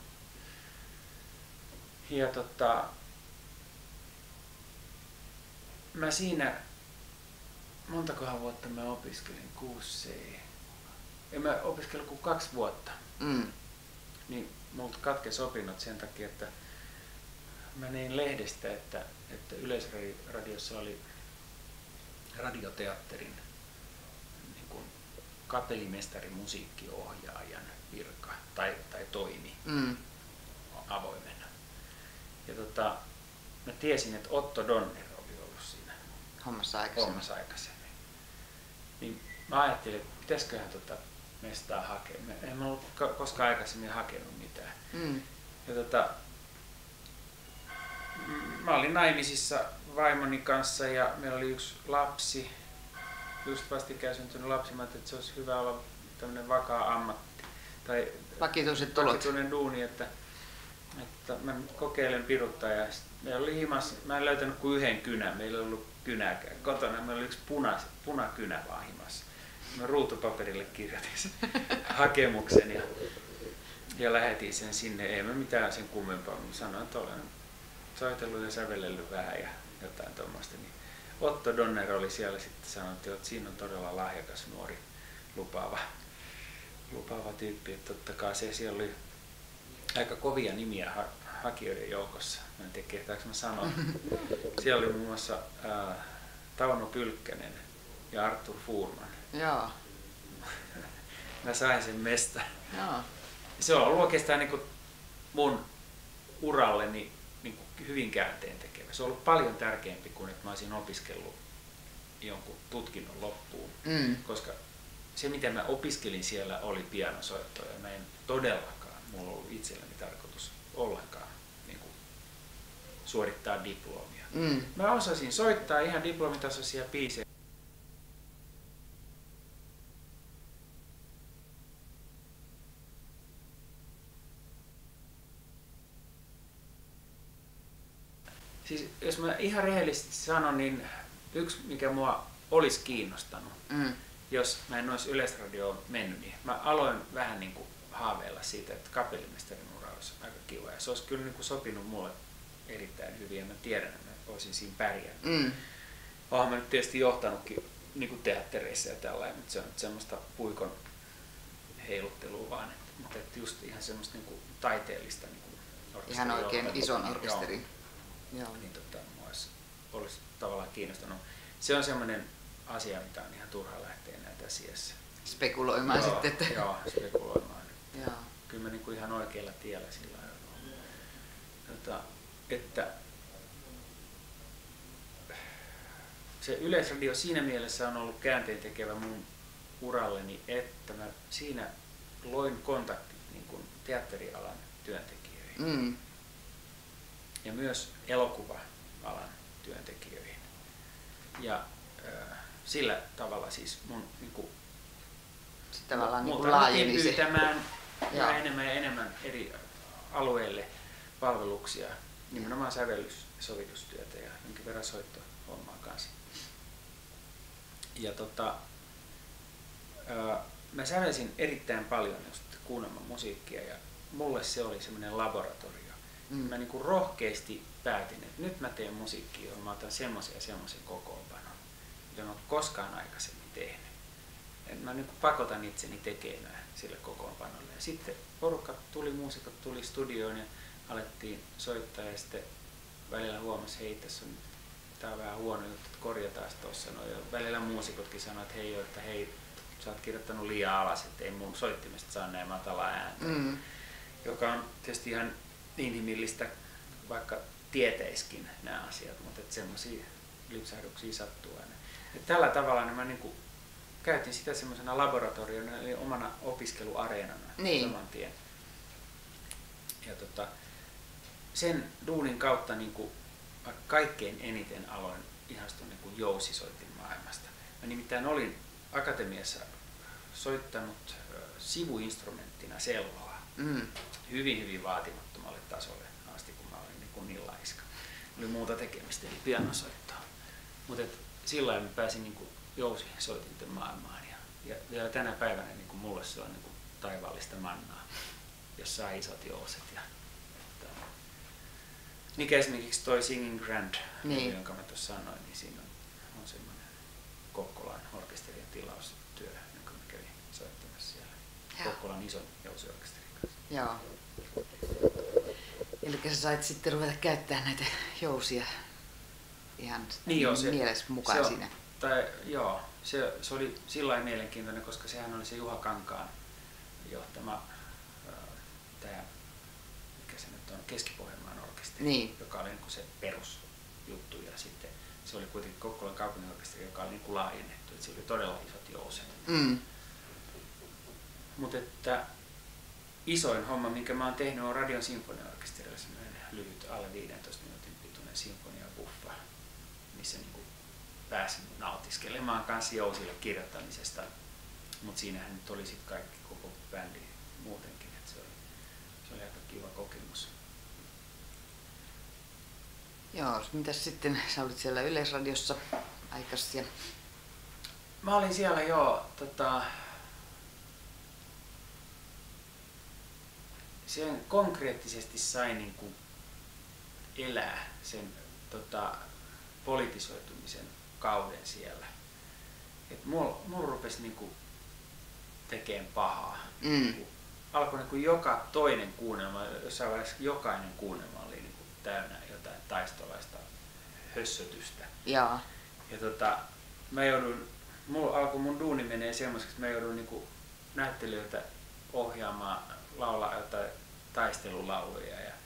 Ja mä siinä montakohan vuotta mä opiskelin, 6C. En mä opiskellut kuin 2 vuotta. Niin multa katkesi opinnot sen takia, että mä näin lehdestä, että Yleisradiossa oli radioteatterin niin kuin kapellimestari musiikkiohjaajan virka tai toimi avoimena. Ja mä tiesin, että Otto Donner oli ollut siinä hommassa aikaisemmin. Niin mä ajattelin, että pitäisiköhän mestaa hakea. En mä ollut koskaan aikaisemmin hakenut mitään. Ja mä olin naimisissa vaimoni kanssa ja meillä oli 1 lapsi, just vastikään syntynyt lapsi. Mä ajattelin, että se olisi hyvä olla tämmöinen vakaa ammatti tai vakituinen duuni, että mä kokeilen piruttaa. Ja meillä oli himas, mä en löytänyt kuin 1 kynän, meillä ei ollut kynääkään kotona, meillä oli 1 punakynä vaan himassa. Mä ruutupaperille kirjoitin sen hakemuksen ja lähetin sen sinne. Ei mä mitään sen kummempaa, mutta sanoin, että olen soitellut ja sävellellyt vähän ja jotain tuommoista. Niin Otto Donner oli siellä sitten sanonut, että siinä on todella lahjakas, nuori, lupaava tyyppi. Että totta kai siellä oli aika kovia nimiä hakijoiden joukossa. Mä en tiedä, kehtaanko mä sanoa. Siellä oli muun muassa Tauno Pylkkänen ja Arthur Fuhrman. Joo. Mä sain sen mestan. Joo. Se on ollut oikeastaan niin kuin mun uralleni niin kuin hyvin käänteentekevä. Se on ollut paljon tärkeämpi kuin että mä olisin opiskellut jonkun tutkinnon loppuun. Koska se mitä mä opiskelin siellä oli pianosoitto ja mä en todellakaan, mulla ollut itselläni tarkoitus ollenkaan niin kuin suorittaa diplomia. Mä osasin soittaa ihan diplomitasoisia biisejä. Siis jos mä ihan rehellisesti sanon, niin yksi mikä mua olisi kiinnostanut, jos mä en olisi Yleisradioon mennyt, niin mä aloin vähän niin kuin haaveilla siitä, että kapellimestarin ura olisi aika kiva. Ja se olisi kyllä niin kuin sopinut mulle erittäin hyvin ja mä tiedän, että mä olisin siinä pärjännyt. Oonhan mä nyt tietysti johtanutkin niin kuin teattereissa ja tällainen, mutta se on nyt semmoista puikon heiluttelua vaan. Mutta just ihan semmoista niin kuin taiteellista niin kuin ihan oikein ison orkesterin. Joo. Niin olisi tavallaan kiinnostanut. Se on semmoinen asia, mitä on ihan turha lähteä enää tässä iässä spekuloimaan sitten. Että... Joo, spekuloimaan. Joo. Kyllä mä niin kuin ihan oikealla tiellä sillä lailla. Että se Yleisradio siinä mielessä on ollut käänteentekevä mun uralleni, että mä siinä loin kontaktit niin kuin teatterialan työntekijöihin. Ja myös elokuva-alan työntekijöihin. Ja sillä tavalla siis mun niinku laajeni pyytämään enemmän ja enemmän eri alueille palveluksia, nimenomaan sävellys- ja sovitustyötä ja jonkin verran soittohommaa kanssa. Ja mä sävelsin erittäin paljon just kuunnelman musiikkia ja mulle se oli semmoinen laboratorio. Mä niinku rohkeasti päätin, että nyt mä teen musiikkia, johon mä otan semmoisen ja semmoisen kokoonpanon, mitä mä oon koskaan aikaisemmin tehnyt. Et mä niinku pakotan itseni tekemään sille kokoonpanolle. Ja sitten muusikot tuli studioon ja alettiin soittaa ja sitten välillä huomasi, hei tää on vähän huono juttu, että korjataan tossa. No, ja välillä muusikotkin sanoi, että hei, sä oot kirjoittanut liian alas, että ei mun soittimesta saa näin matala ääntä. Joka on tietysti ihan inhimillistä, vaikka tieteiskin nämä asiat, mutta semmoisia lipsahduksia sattuu aina. Et tällä tavalla mä niinku käytin sitä semmoisena laboratoriona, eli omana opiskeluareenana saman tien. Ja sen duunin kautta niinku kaikkein eniten aloin ihastua niinku jousisoitin maailmasta. Mä nimittäin olin akatemiassa soittanut sivuinstrumenttina selloa. Hyvin vaatimattomalle tasolle asti, kun mä olin niin kuin nillaiska. Oli muuta tekemistä, eli pianosoittoa. Mutta silloin mä pääsin niin kuin jousisoitinten maailmaan. Ja vielä tänä päivänä niin kuin mulle se on niin kuin taivaallista mannaa, jos saa isot jouset. Mikä esimerkiksi toi Singing Grand, jonka mä tuossa sanoin, niin siinä on semmoinen Kokkolan orkesterin tilaustyö, kun mä kävin soittamassa siellä Kokkolan ison jousiorkesterin kanssa. Joo. Eli sä sait sitten ruveta käyttämään näitä jousia ihan mielessä mukaan siinä. Se oli sillain mielenkiintoinen, koska sehän oli se Juha Kankaan johtama mikä se nyt on, Keski-Pohjanmaan orkesteri, joka oli niin se perusjuttu, ja sitten se oli kuitenkin Kokkolan kaupunginorkesteri, joka oli niin laajennettu, että se oli todella isot jouset. Mutta että isoin homma, minkä mä oon tehnyt, on Radion sinfoniaorkesterilla semmoinen lyhyt, alle 15 minuutin pituinen sinfoniabuffa, missä niinku pääsin nautiskelemaan kanssa jousilla kirjoittamisesta. Mutta siinähän nyt oli sit kaikki, koko bändi muutenkin, että se oli aika kiva kokemus. Joo, mitäs sitten, sä olit siellä Yleisradiossa aikas ja... Mä olin siellä sen konkreettisesti sai niinku elää sen politisoitumisen kauden siellä. Et mulla rupesi niinku tekemään pahaa. Alkoi niinku joka toinen kuunnelma, jossain vaiheessa jokainen kuunnelma oli niinku täynnä jotain taistolaista hössötystä. Ja mä alkoi mun duuni menee semmoiseksi, että mä joudun niinku näyttelijöitä ohjaamaan, laulaa jotain taistelulauluja ja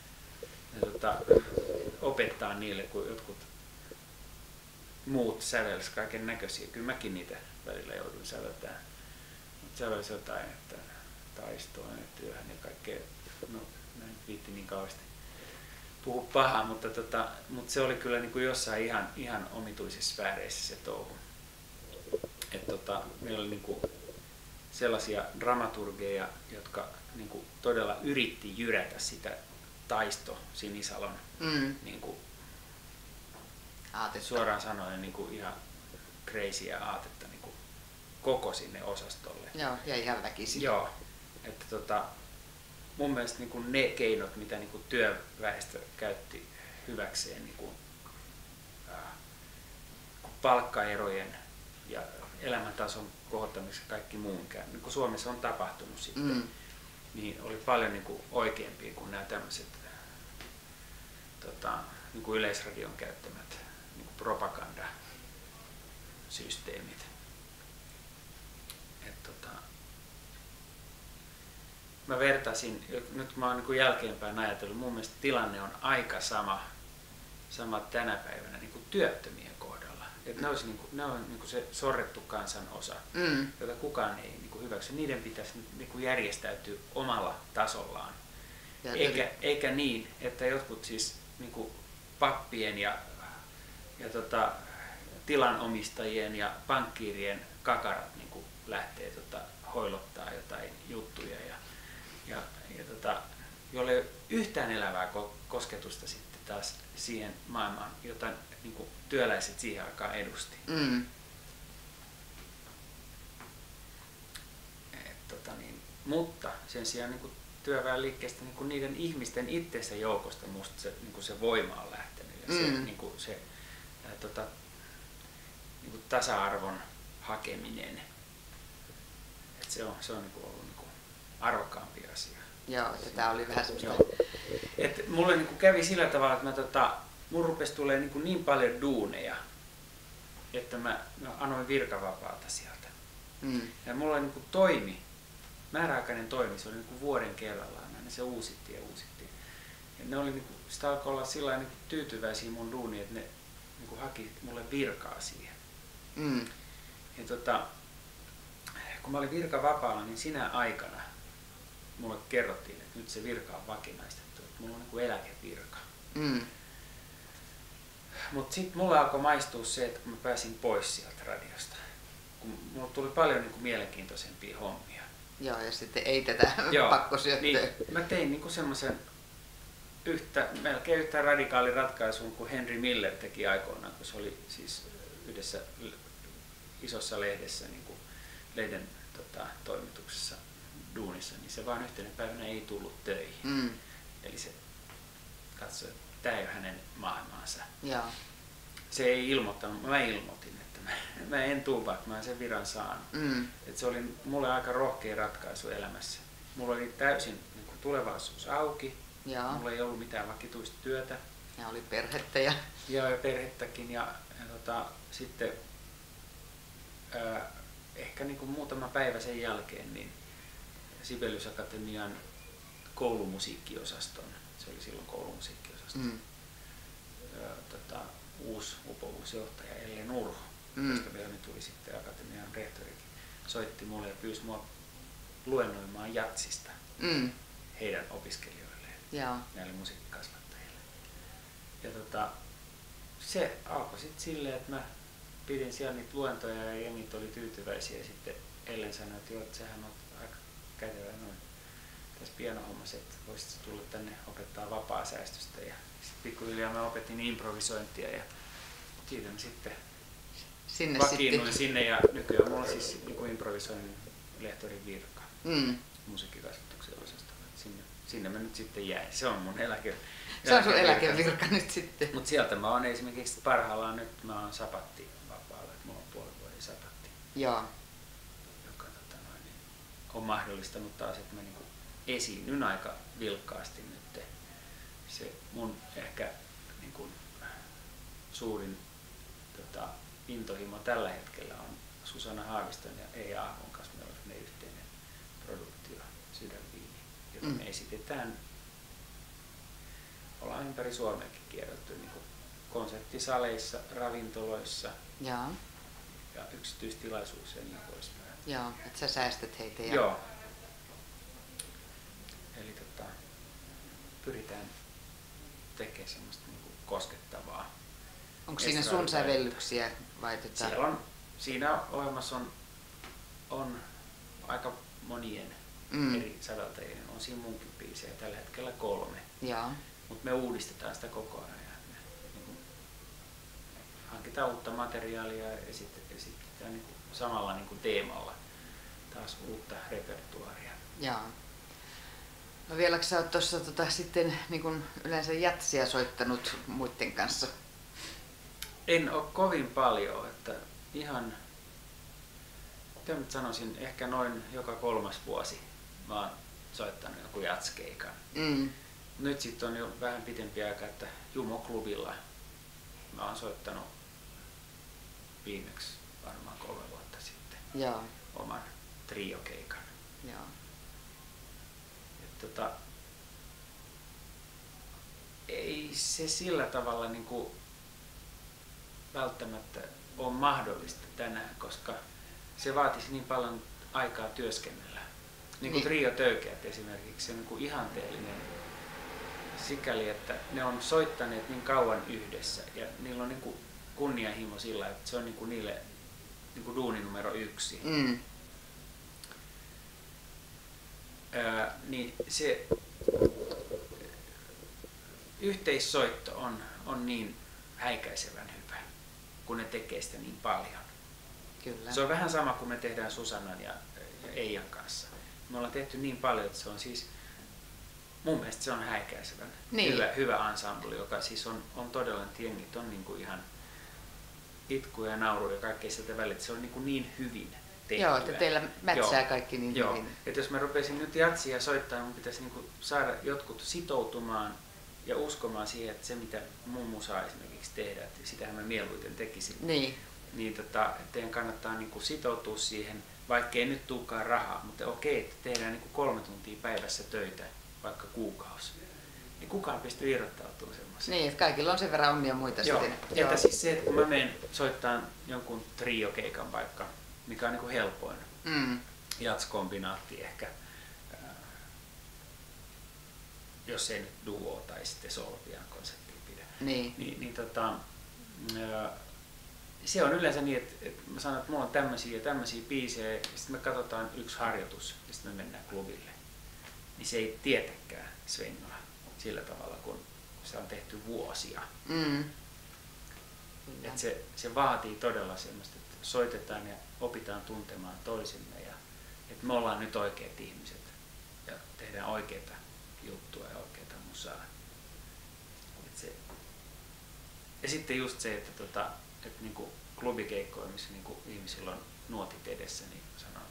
opettaa niille, kun jotkut muut sävels kaiken näköisiä. Kyllä mäkin niitä välillä joudun säveltämään. Sävels jotain, että taistoon ja työhön ja kaikkea. No, mä en viitti niin kauheasti puhu pahaa, mutta se oli kyllä niin kuin jossain ihan omituisissa sfääreissä se touhu. Meillä oli niin kuin sellaisia dramaturgeja, jotka niin kuin todella yritti jyrätä sitä Taisto Sinisalon niin kuin suoraan sanoen niin kuin ihan crazyä aatetta niin kuin koko sinne osastolle. Joo, ja ihan väkisin. Joo, että mun mielestä niin kuin ne keinot, mitä niin kuin työväestö käytti hyväkseen niin kuin, palkkaerojen ja elämäntason kohottamiseksi ja kaikki muun, niin kuin Suomessa on tapahtunut sitten, niin oli paljon niin kuin oikeampia kuin nämä tämmöiset niin kuin Yleisradion käyttämät niin kuin propagandasysteemit. Mä vertasin, nyt mä oon niin kuin jälkeenpäin ajatellut, mun mielestä tilanne on aika sama tänä päivänä niin kuin työttömien kohdalla. Että ne on niin kuin se sorrettu kansan osa, jota kukaan ei niin kuin hyväksy. Niiden pitäisi niin kuin järjestäytyä omalla tasollaan. Eikä niin, että jotkut siis niin kuin pappien ja tilanomistajien ja pankkiirien kakarat niin kuin lähtee hoilottaa jotain juttuja jolle ei ole yhtään elävää kosketusta sitten taas siihen maailmaan, jota niin kuin työläiset siihen aikaan edusti. Mutta sen sijaan niin kuin työväenliikkeestä niin kuin niiden ihmisten itsensä joukosta musta se, niin kuin se voima on lähtenyt ja se niin kuin tasa-arvon hakeminen. Et se on niin kuin ollut niin kuin arvokkaampi asia. Joo, että tää oli vähän semmoista... Et mulle niin kuin kävi sillä tavalla, että mun rupesi tulee niin paljon duuneja, että mä annoin virkavapaata sieltä. Ja mulla niin kuin määräaikainen toimi, se oli niin kuin vuoden kerrallaan, niin se uusittiin. Ja ne oli niin kuin, sitä alkoi olla sillä niin tyytyväisiä mun duuniin, että ne niin kuin haki mulle virkaa siihen. Ja kun mä olin virkavapaalla, niin sinä aikana mulle kerrottiin, että nyt se virka on vakinaistettu, että mulla on niin kuin eläkevirka. Mutta sitten mulle alkoi maistua se, että kun mä pääsin pois sieltä radiosta, kun mulle tuli paljon niin kuin mielenkiintoisempia hommia. Joo, ja sitten ei tätä pakkosyöttöä. Niin, mä tein niin kuin semmoisen melkein yhtä radikaali ratkaisun kuin Henry Miller teki aikoinaan, kun se oli siis yhdessä isossa lehdessä, niin kuin lehden toimituksessa duunissa, niin se vaan yhtenä päivänä ei tullut töihin. Eli se katsoi, että tämä ei ole hänen maailmaansa. se ei ilmoittanut, mä ilmoitin, että mä en tuu, vaikka mä en sen viran saanut. Et se oli mulle aika rohkea ratkaisu elämässä. Mulla oli täysin niin kuin tulevaisuus auki, mulla ei ollut mitään vakituista työtä. Ja oli perhettä ja perhettäkin ja sitten ehkä niin kuin muutama päivä sen jälkeen niin Sibelius Akatemian koulumusiikkiosaston, se oli silloin koulumusiikkiosasto, uusi upouusjohtaja Ellen Urho, josta vielä tuli sitten Akatemian rehtorikin, soitti mulle ja pyysi mua luennoimaan jatsista heidän opiskelijoilleen, näille musiikkikasvattajille. Ja se alkoi sitten silleen, että mä pidin siellä niitä luentoja ja jengit oli tyytyväisiä ja sitten Ellen sanoi, että joo, että sähän oot aika kätevä noin tässä pianohommassa, että voisit tulla tänne opettaa vapaa-säästöstä ja sitten pikkuhiljaa mä opetin improvisointia ja siitä sitten vakiinnuin sinne ja nykyään mulla on siis niin improvisoinnin lehtorin virka musiikkikasvatuksen osastolla. Sinne mä nyt sitten jäin. Se on mun Se on sun eläkevirka nyt sitten. Mutta sieltä mä oon esimerkiksi parhaillaan nyt mä oon sapatti vapaalla, että mulla on puolen vuoden sapatti. Joo. Joka on mahdollistanut taas, että mä niinku esiinnyn aika vilkkaasti nyt. Se mun ehkä niinku suurin intohimo tällä hetkellä on Susanna Haaviston ja Eija Ahvon kanssa. Meillä on yhteinen produktio Sydänviini, jota me esitetään. Ollaan ympäri Suomeakin kierrottu niin konserttisaleissa, ravintoloissa ja yksityistilaisuuksia ja niin poispäin. Joo, että sä säästät heitä. Joo. Eli pyritään tekemään semmoista niin koskettavaa. Onko siinä sun sävellyksiä vai Siinä ohjelmassa on aika monien eri säveltäjien. On siinä munkin biisejä, tällä hetkellä 3. Mutta me uudistetaan sitä koko ajan. Me hankitaan uutta materiaalia ja esitetään samalla teemalla taas uutta repertuaaria. Joo. No vieläkö sä oot tuossa sitten niin yleensä jatsia soittanut muiden kanssa? En ole kovin paljon, että ihan, mitä nyt sanoisin, ehkä noin joka 3. vuosi mä oon soittanut joku jatskeikan. Nyt sitten on jo vähän pitempi aika, että Jumo-klubilla mä oon soittanut viimeksi varmaan 3 vuotta sitten oman triokeikan. Ei se sillä tavalla välttämättä ole mahdollista tänään, koska se vaatisi niin paljon aikaa työskennellä. Niin kuin Trio Töykeät esimerkiksi, se on ihanteellinen sikäli, että ne on soittaneet niin kauan yhdessä ja niillä on kunnianhimo sillä, että se on niille duuni numero 1. Niin se yhteissoitto on niin häikäisevän hyvä, kun ne tekee sitä niin paljon. Kyllä. Se on vähän sama kuin me tehdään Susannan ja Eijan kanssa. Me ollaan tehty niin paljon, että se on siis, mun mielestä se on häikäisevän hyvä ensemble, joka siis on todella, jengit on ihan itku ja nauru ja kaikkea sieltä välillä. Se on niin hyvin tehtyä. Joo, että teillä mätsää kaikki niin hyvin. Että jos mä rupesin nyt jatsia soittaa, mun pitäisi saada jotkut sitoutumaan ja uskomaan siihen, että se mitä mun musaa esimerkiksi tehdään, että sitähän mä mieluiten tekisin. Niin teidän kannattaa sitoutua siihen, vaikkei nyt tulekaan rahaa, mutta okei, että tehdään 3 tuntia päivässä töitä, vaikka kuukausi. Niin kukaan pystyy irrottautumaan semmoiseen. Niin, että kaikilla on sen verran omia muita sitten. Entä siis se, että kun mä menen soittamaan jonkun triokeikan vaikka, mikä on helpoin jatskombinaatti ehkä, jos ei nyt duo tai sitten solpian konseptia pidä. Se on yleensä niin, että mä sanon, että mulla on tämmöisiä ja tämmöisiä biisejä, ja sitten me katsotaan yksi harjoitus, ja sitten me mennään klubille. Niin se ei tietenkään svengaa sillä tavalla, kun se on tehty vuosia. Et se vaatii todella semmoista, että soitetaan ja opitaan tuntemaan toisimme, ja että me ollaan nyt oikeat ihmiset, ja tehdään oikeita juttuja ja oikeita musaa. Ja sitten just se, että niinku klubikeikkoja, missä niinku ihmisillä on nuotit edessä, niin sanoo,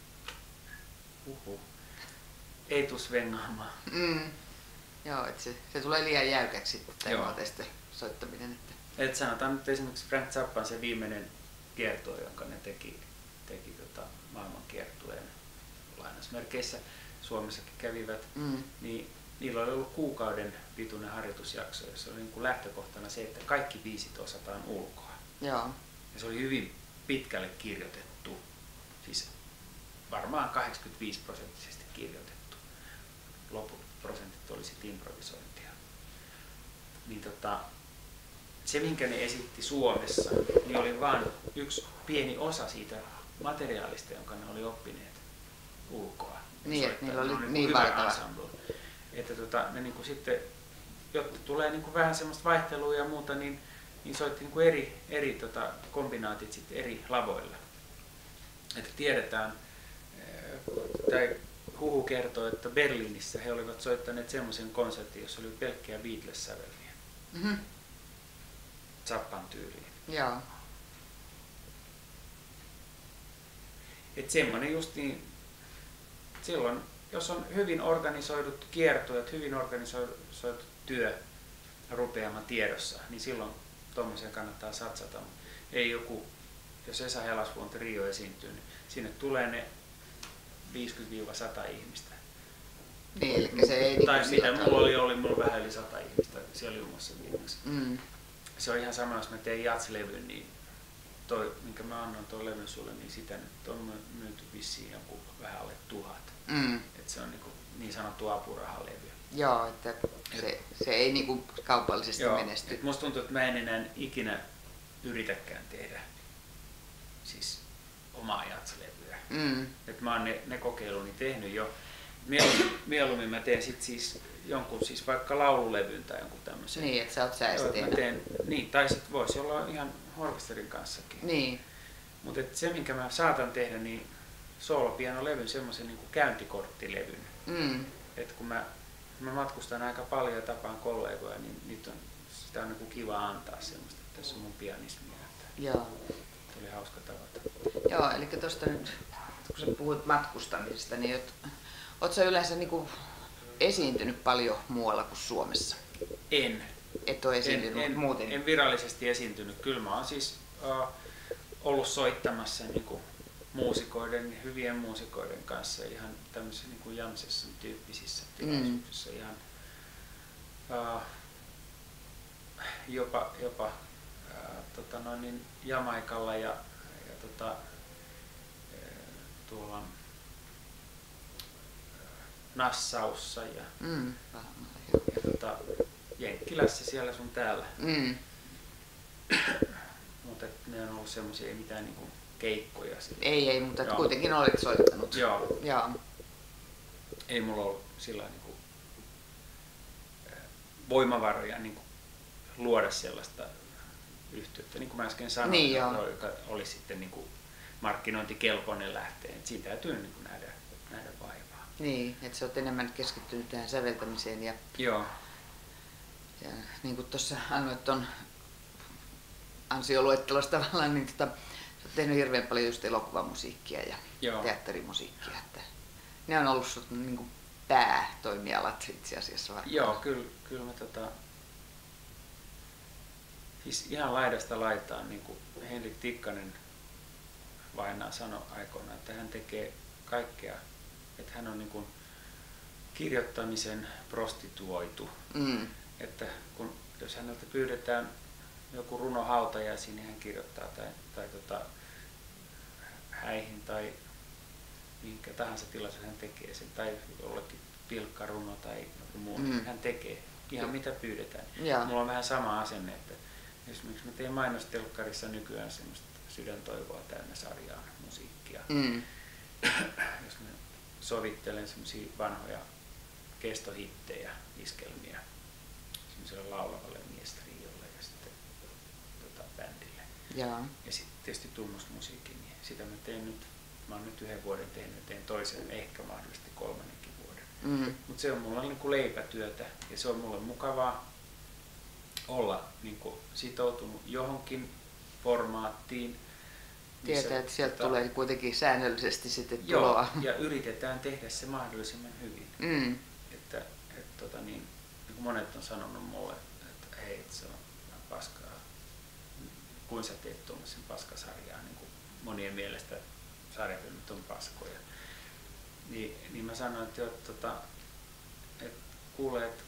ei tuu svengaamaan. Joo, että se tulee liian jäykäksi sitten tämä nuoteisten soittaminen. Et sanotaan nyt esimerkiksi Frank Zappan se viimeinen kiertue, jonka ne teki maailmankiertueen lainausmerkeissä, Suomessakin kävivät, niin niillä oli ollut kuukauden pituinen harjoitusjakso, jossa oli niin kuin lähtökohtana se, että kaikki biisit osataan ulkoa. Joo. Ja se oli hyvin pitkälle kirjoitettu, siis varmaan 85% kirjoitettu. Loput prosentit oli sitten improvisointia. Niin se, minkä ne esitti Suomessa, niin oli vain yksi pieni osa siitä materiaalista, jonka ne oli oppineet ulkoa. Niin, että niillä oli niin hyvä ensemble. Että ne niinku sitten, jotta tulee niinku vähän semmoista vaihtelua ja muuta, niin soitti niinku eri kombinaatit sitten eri lavoilla. Että tiedetään, tai huhu kertoo, että Berliinissä he olivat soittaneet semmoisen konsertin, jossa oli pelkkiä Beatles-sävelmiä. Zappan tyyliin. Joo. Et semmoinen just niin, silloin jos on hyvin organisoidut kiertueet, hyvin organisoitu työ rupeama tiedossa, niin silloin tuommoiseen kannattaa satsata. Ei joku, jos Esa Helasvuon trio esiintyy, niin sinne tulee ne 50-100 ihmistä. Niin, eli se ei tai mitä mulla oli mulla vähän yli 100 ihmistä siellä ilmassa viimeksi. Se on ihan sama, jos mä teen jatslevyn, niin toi, minkä mä annan tuon levyn sulle, niin sitä nyt on myyty vissiin joku vähän alle 1000. Et se on niin sanottu apurahalevy. Joo, että se ei niinku kaupallisesti menesty. Musta tuntuu, että mä en enää ikinä yritäkään tehdä siis omaa jatslevyä. Että mä oon ne kokeiluni tehnyt jo. Mieluummin mä teen sit siis jonkun siis vaikka laululevyn tai jonkun tämmöisen. Niin, että sä oot säästeenä. Niin, tai sit voisi olla ihan orkesterin kanssakin. Niin. Mutta se, minkä mä saatan tehdä, niin soolopianolevyn, semmoisen niin kuin käyntikorttilevyn. Et kun mä matkustan aika paljon ja tapaan kollegoja, niin sitä on niin kuin kiva antaa semmoista, että tässä on mun pianismia. Joo. Oli hauska tavata. Joo, eli tuosta nyt, kun sä puhut matkustamisesta, niin oot sä yleensä niin kuin esiintynyt paljon muualla kuin Suomessa? En. Et ole esiintynyt muuten? En virallisesti esiintynyt. Kyllä mä oon siis ollut soittamassa niin kuin hyvien muusikoiden kanssa ihan tämmöisissä niin kuin Jamsesson tyyppisissä tilaisuuksissa. Ihan, jopa Jamaikalla ja tuolla Nassaussa ja Jenkkilässä siellä sun täällä. Mutta ne on ollut semmoisia, ei mitään niinku keikkoja. Ei, mutta kuitenkin olet soittanut. Joo. Joo. Ei mulla ollut sillä niinku voimavaroja niinku luoda sellaista yhteyttä, niin kuin mä äsken sanoin, niin, joka oli sitten niinku markkinointikelpoinen lähteen. Siinä täytyy niinku nähdä vaivaa. Niin, että sä oot enemmän keskittynyt tähän säveltämiseen ja niin kuin tuossa annoit ton ansioluettelossa tavallaan, niin sä oot tehnyt hirveän paljon just elokuvamusiikkia ja teatterimusiikkia, että ne on ollut sut niin kuin päätoimialat itse asiassa varmaan. Joo, kyllä mä siis ihan laidasta laitaan, niin kuin Henrik Tikkanen vainaa sanoi aikoinaan, että hän tekee kaikkea, että hän on niin kuin kirjoittamisen prostituoitu. Että jos häneltä pyydetään joku runo hautajaisiin, niin hän kirjoittaa tai häihin tai minkä tahansa tilaisuus hän tekee sen, tai jollekin pilkkaruno tai joku muu, hän tekee ihan mitä pyydetään. Mulla on vähän sama asenne, että esimerkiksi mä teen mainostelkkarissa nykyään semmoista sydäntoivoa täynnä sarjaa musiikkia. Jos mä sovittelen semmoisia vanhoja kestohittejä, iskelmiä semmoiselle laulavalle miestriolle ja sitten bändille. Ja sitten tietysti tunnusmusiikin, niin sitä mä teen nyt. Mä oon nyt 1 vuoden tehnyt ja teen toisen, ehkä mahdollisesti 3. vuoden. Mutta se on mulla niin kuin leipätyötä ja se on mulle mukavaa. olla niin kuin sitoutunut johonkin formaattiin. Tietää, että sieltä tulee kuitenkin säännöllisesti sitten tuloa. Ja yritetään tehdä se mahdollisimman hyvin. Että niin kuin monet on sanonut mulle, että hei, että se on paskaa. Kuin sä teet tuollaisen paskasarjaa, niin kuin monien mielestä sarjafilmit on paskoja. Niin mä sanoin, että kuule, että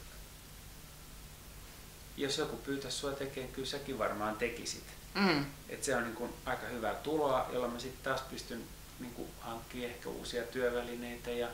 jos joku pyytäisi sua tekemään, kyllä säkin varmaan tekisit. Että se on niin kuin aika hyvää tuloa, jolla mä sitten taas pystyn niin kuin hankkimaan ehkä uusia työvälineitä ja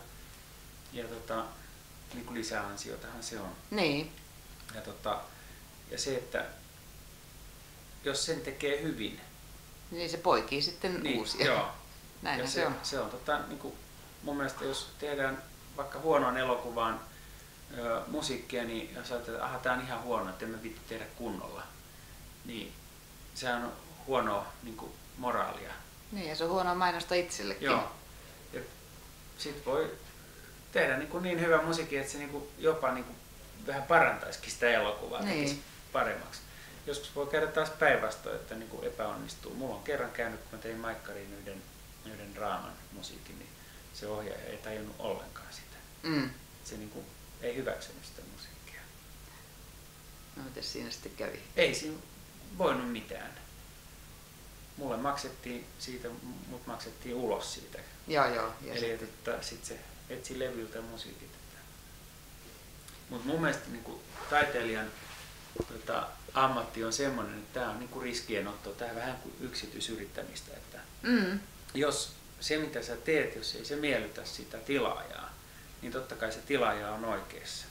niin kuin lisäansiotahan se on. Niin. Ja se, että jos sen tekee hyvin. Niin se poikii sitten niin, uusia. Joo. Näinhän se on. Se on niin kuin mun mielestä, jos tehdään vaikka huonoon elokuvaan musiikkia, niin jos ajatellaan, että tää on ihan huono, että emme viitti tehdä kunnolla, niin se on huonoa niin kuin moraalia. Niin, ja se on huonoa mainosta itsellekin. Joo. Ja sit voi tehdä niin hyvä musiikki, että se niin kuin jopa niin kuin vähän parantaisikin sitä elokuvaa, tekisi paremmaksi. Joskus voi käydä taas päinvastoin, että niin kuin epäonnistuu. Mulla on kerran käynyt, kun mä tein Maikkariin yhden draaman musiikin, niin se ohjaaja ei tajunnut ollenkaan sitä. Se niin kuin ei hyväksynyt sitä musiikkia. No miten siinä sitten kävi? Ei siinä voinut mitään. Mulle maksettiin siitä, mut maksettiin ulos siitä. Joo. Eli että sit se etsi levyltä musiikit. Mut mun mielestä niin kuin taiteilijan ammatti on semmoinen, että tää on niin kuin riskienotto, tää on vähän kuin yksityisyrittämistä. Että jos se mitä sä teet, jos ei se miellytä sitä tilaajaa, niin totta kai se tilaaja on oikeassa.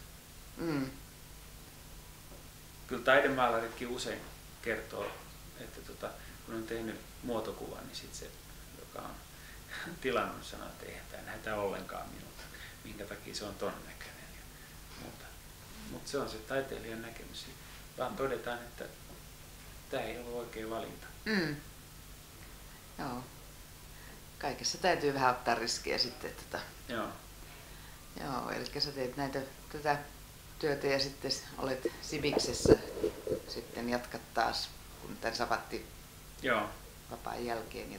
Kyllä taidemaalaritkin usein kertoo, että kun on tehnyt muotokuvan, niin sit se, joka on tilannut, sanoo, että eihän tämä näytä ollenkaan minulta, minkä takia se on ton näköinen ja muuta. Mutta se on se taiteilijan näkemys. Vaan todetaan, että tämä ei ollut oikea valinta. Joo. Kaikessa täytyy vähän ottaa riskiä sitten. Joo, eli sä teet tätä työtä ja sitten olet Sibiksessä, sitten jatkat taas, kun tämän sapatti vapaan jälkeen. Ja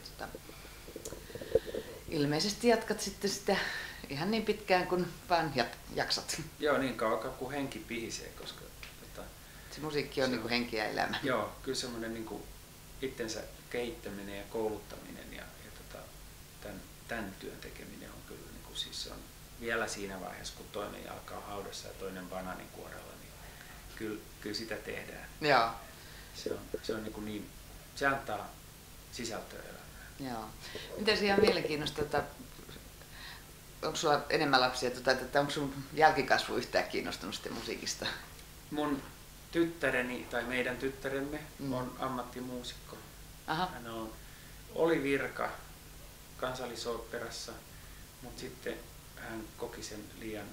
ilmeisesti jatkat sitten sitä ihan niin pitkään kuin vaan jaksat. Joo, niin kauan kuin henki pihisee, koska se musiikki on niin kuin henki ja elämä. Joo, kyllä semmoinen niin kuin itsensä kehittäminen ja kouluttaminen ja tämän työn tekeminen on kyllä niin kuin, siis se on vielä siinä vaiheessa, kun toinen jalka on haudassa ja toinen banaanikuorella, niin kyllä sitä tehdään. Joo. Se on niin, se antaa sisältöä elämään. Joo. Miten ihan mielenkiinnosta, onko sulla enemmän lapsia, että onko sun jälkikasvu yhtään kiinnostunut sitten musiikista? Mun tyttäreni tai meidän tyttäremme on ammattimuusikko. Hän oli virka Kansallisoopperassa, mutta sitten hän koki sen liian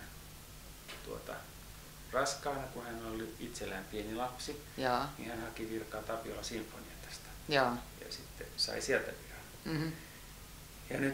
raskaana, kun hän oli itsellään pieni lapsi. Niin hän haki virkaa Tapiola Sinfonietasta. Ja sitten sai sieltä viran. Ja nyt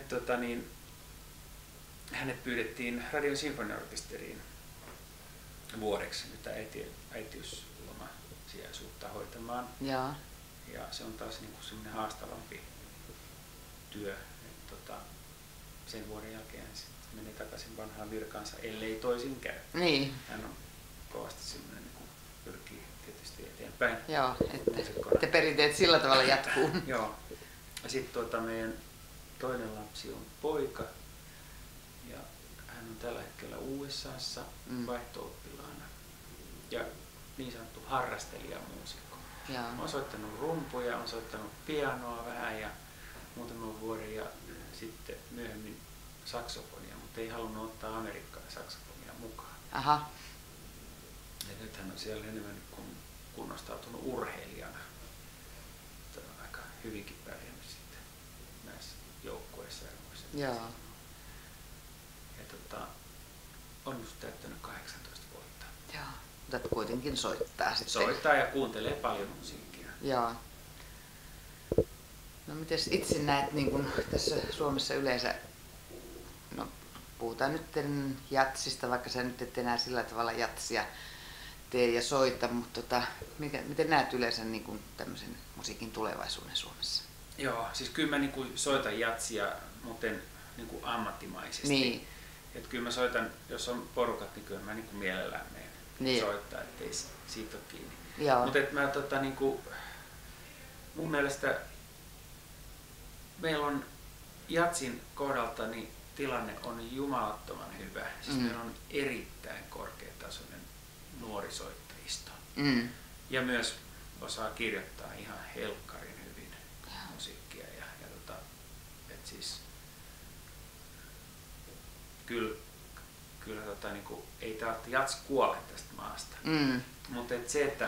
hänet pyydettiin Radion Sinfoniaorkesteriin vuodeksi nyt äitiysloma sijaisuutta hoitamaan. Ja se on taas niin kuin semmoinen haastavampi työ. Sen vuoden jälkeen sitten menee takaisin vanhaan virkaansa, ellei toisin käy. Niin. Hän on kovasti semmoinen, niin kuin pyrkii tietysti eteenpäin. Joo, että perinteet sillä tavalla jatkuu. Joo. Ja sitten meidän toinen lapsi on poika. Ja hän on tällä hetkellä USA:ssa vaihto-oppilaana. Ja niin sanottu harrastelijamuusikko. On soittanut rumpuja, on soittanut pianoa vähän ja muutaman vuoden ja sitten myöhemmin saksofonia, mutta ei halunnut ottaa amerikkalainen saksofonia mukaan. Ja nyt hän on siellä enemmän kunnostautunut urheilijana. Tämä on aika hyvinkin pärjännyt sitten näissä joukkueissa ja muissa. Joo. Ja on just täyttänyt 18 vuotta. Joo, mutta kuitenkin soittaa sitten. Soittaa ja kuuntelee paljon musiikkia. Joo. No mites itse näet niin kun tässä Suomessa yleensä, no puhutaan nyt jatsista, vaikka sä nyt et enää sillä tavalla jatsia tee ja soita, mutta miten näet yleensä niin kuin tämmöisen musiikin tulevaisuuden Suomessa? Joo, siis kyllä mä niin kuin soitan jatsia, mutta en niin kuin ammattimaisesti. Niin. Että kyllä mä soitan, jos on porukat, niin kyllä mä niin kuin mielellään menen soittaa, ettei siitä ole kiinni. Mutta mä niin kuin, mun mielestä meillä on jatsin kohdalta niin tilanne on jumalattoman hyvä. Siis meillä on erittäin korkeatasoinen nuori soittajisto. Ja myös osaa kirjoittaa ihan helkkarin hyvin musiikkia. Et siis, kyllä niin kuin, ei tää jats kuole tästä maasta. Mutta se, että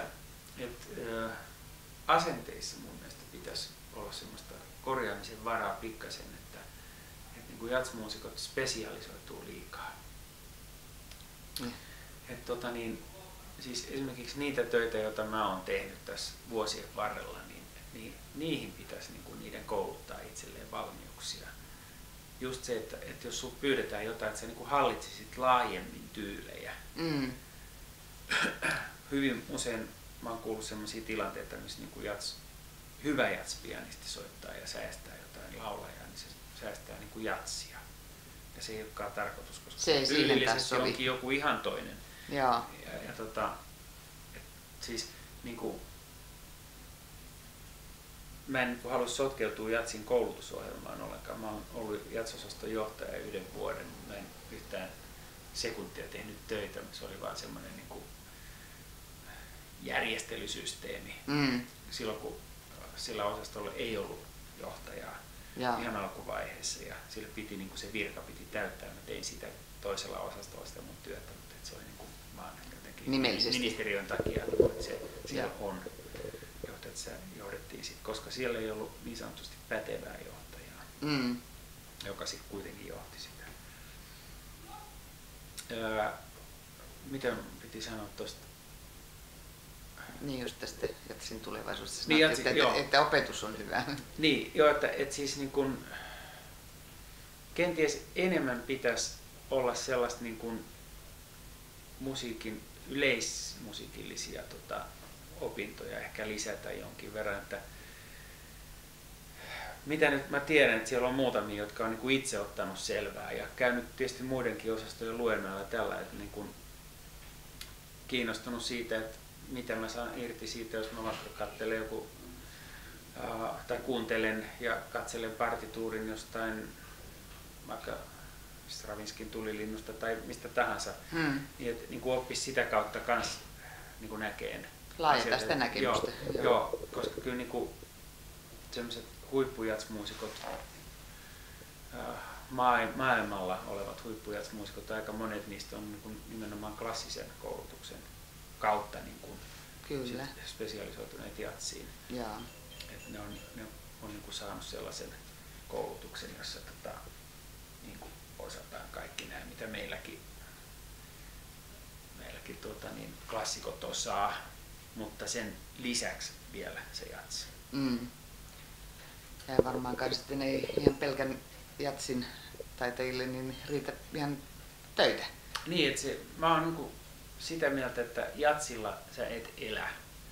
asenteissa mun mielestä pitäisi olla semmoista korjaamisen varaa pikkasen, että niin kuin jatsmuusikot spesialisoituu liikaa. Siis esimerkiksi niitä töitä, joita mä oon tehnyt tässä vuosien varrella, niin niihin pitäisi niin kuin niiden kouluttaa itselleen valmiuksia. Just se, että jos sulta pyydetään jotain, että sä niin kuin hallitsisit laajemmin tyylejä. Hyvin usein mä oon kuullut sellaisia tilanteita, missä niin kuin hyvä jatspianisti soittaa ja säästää jotain laulajaa, niin se säästää niin kuin jatsia. Ja se ei olekaan tarkoitus, koska tyylillisesti onkin joku ihan toinen. Siis niin kuin, mä en halua sotkeutua jatsin koulutusohjelmaan ollenkaan. Mä oon ollut jatsosaston johtaja 1 vuoden. Mä en yhtään sekuntia tehnyt töitä. Se oli vaan semmoinen niin kuin järjestelysysteemi. Silloin kun sillä osastolla ei ollut johtajaa ihan alkuvaiheessa ja sillä piti, niin kuin se virka piti täyttää. Mä tein sitä toisella osastolla sitä mun työtä, mutta se oli niin kuin vaan jotenkin ministeriön takia, että se siellä on. Johtajat johdettiin sit, koska siellä ei ollut niin sanotusti pätevää johtajaa, joka sitten kuitenkin johti sitä. Mitä piti sanoa tuosta? Niin just tästä jatsin tulevaisuudesta niin, että opetus on hyvä. Niin, joo, että siis niin kun, kenties enemmän pitäisi olla sellaista niin kun musiikin, yleismusiikillisia opintoja ehkä lisätä jonkin verran, että mitä nyt mä tiedän, että siellä on muutamia, jotka on niin kuin itse ottanut selvää ja käynyt tietysti muidenkin osastojen luennoilla tällä, että niin kuin kiinnostunut siitä, että mitä mä saan irti siitä, jos mä vaikka katselen tai kuuntelen ja katselen partituurin jostain vaikka Stravinskin Tulilinnusta tai mistä tahansa, niin että niin kuin oppisi sitä kautta kans niin kuin näkeen. Laajentaa sitä näkemystä. Joo, koska kyllä niin kuin sellaiset huippujatsmuusikot, maailmalla olevat huippujatsmuusikot, aika monet niistä on niin kuin nimenomaan klassisen koulutuksen kautta niin kuin spesialisoituneet jatsiin. Et ne on niin kuin saanut sellaisen koulutuksen, jossa niin kuin osataan kaikki nämä, mitä meilläkin klassikot osaa, mutta sen lisäksi vielä se jatsi. Ja varmaankaan sitten ei ihan pelkän jatsin taitajille niin riitä ihan töitä. Niin, että mä oon niin sitä mieltä, että jatsilla sä et elä.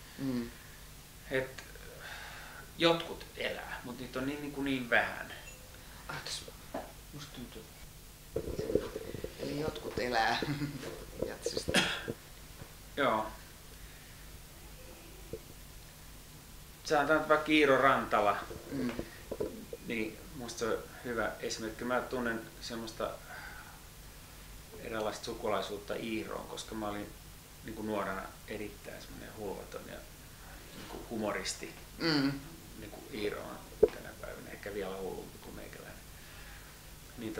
Et jotkut elää, mutta niitä on niin vähän. Musta tuntuu. Eli jotkut elää jatsista. Joo. Sanotaan vaikka Iiro Rantala, niin musta se on hyvä esimerkki. Mä tunnen semmoista eräänlaista sukulaisuutta Iiroon, koska mä olin niin kuin nuorena erittäin semmoinen hulvaton ja niin kuin humoristi. Niin kuin Iiro on tänä päivänä ehkä vielä hullumpi kuin meikäläinen. Niin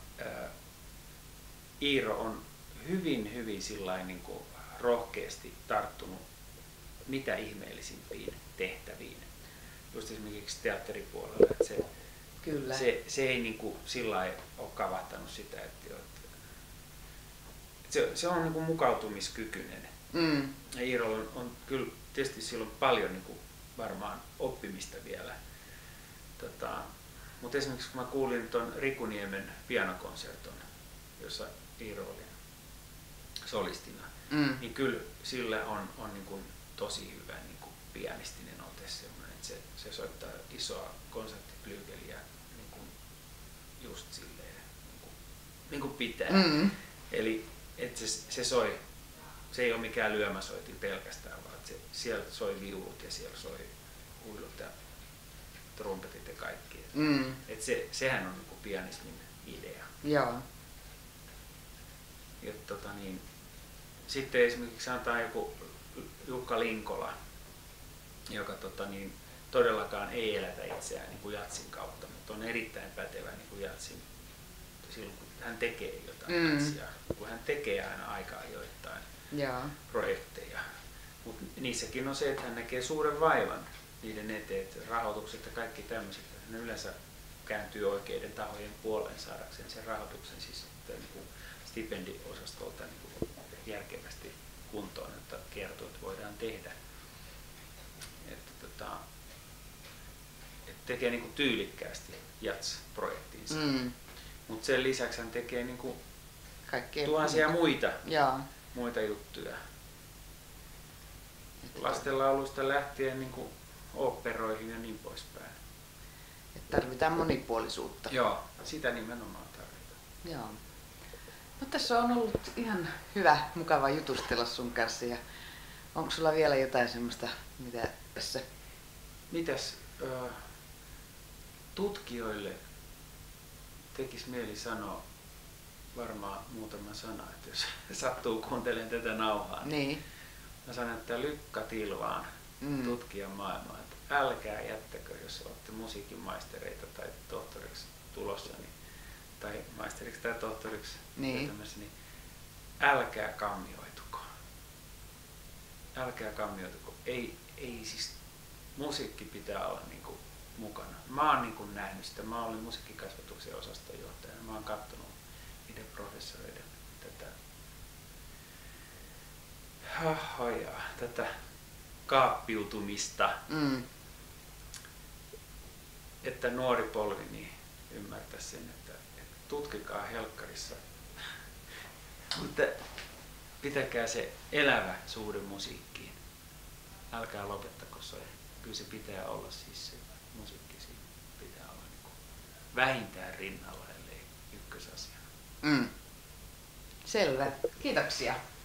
Iiro on hyvin sillain niin kuin rohkeasti tarttunut mitä ihmeellisimpiin tehtäviin. Just esimerkiksi teatteripuolella, että se ei niin kuin sillain ole kavahtanut sitä, että se on niin kuin mukautumiskykyinen. Ja Iirolla on kyllä tietysti silloin paljon niin kuin varmaan oppimista vielä. Mutta esimerkiksi kun mä kuulin tuon Rikuniemen pianokonserton, jossa Iiro oli solistina, niin kyllä sillä on niin kuin tosi hyvä niin kuin pianistinen ote semmoinen, että se soittaa isoa konserttiplygeliä niin kuin just silleen niin kuin pitää. Eli että se soi, se ei ole mikään lyömäsoitin pelkästään, vaan siellä soi viulut ja siellä soi huilut ja trumpetit ja kaikki. Et sehän on niin kuin pianismin idea. Joo. Ja sitten esimerkiksi sanotaan joku Jukka Linkola, joka todellakaan ei elätä itseään niin kuin jatsin kautta, mutta on erittäin pätevä niin kuin jatsin silloin, kun hän tekee jotain jatsia, kun hän tekee aina aikaa joitain projekteja. Mutta niissäkin on se, että hän näkee suuren vaivan niiden eteen, että rahoitukset ja kaikki tämmöiset, ne yleensä kääntyy oikeiden tahojen puoleen saadakseen sen rahoituksen, siis niin stipendiosastolta niin järkevästi kuntoon, että kiertueet voidaan tehdä. Että tekee niin kuin tyylikkäästi jats-projektinsa. Mutta sen lisäksi hän tekee niin kuin tuhansia muita juttuja. Lastenlauluista lähtien niin kuin oopperoihin ja niin poispäin. Tarvitaan monipuolisuutta. Joo, sitä nimenomaan tarvitaan. Joo. No, tässä on ollut ihan hyvä, mukava jutustella sun kanssa. Ja onko sulla vielä jotain semmoista, mitä tässä... Mitäs tutkijoille tekisi mieli sanoa varmaan muutama sana, että jos sattuu kuuntelemaan tätä nauhaa, niin mä sanon, että lykkä tilvaan tutkijan maailmaa, että älkää jättäkö, jos olette musiikin maistereita tai tohtoriksi tulossa, tai maisteriksi tai tohtoriksi, niin älkää kammioituko. Älkää kammioituko. Ei siis musiikki pitää olla niinku mukana. Mä oon niinku nähnyt sitä. Mä olin musiikkikasvatuksen osastonjohtajana. Mä oon katsonut niiden professoreiden tätä kaappiutumista. Että nuori polvi niin ymmärtää sen, että tutkikaa helkkarissa. Mutta pitäkää se elävä suhde musiikkiin. Älkää lopettako se. Kyllä se pitää olla siis se musiikki. Siinä pitää olla niin kuin vähintään rinnalla, ellei ykkösasiana. Selvä. Kiitoksia.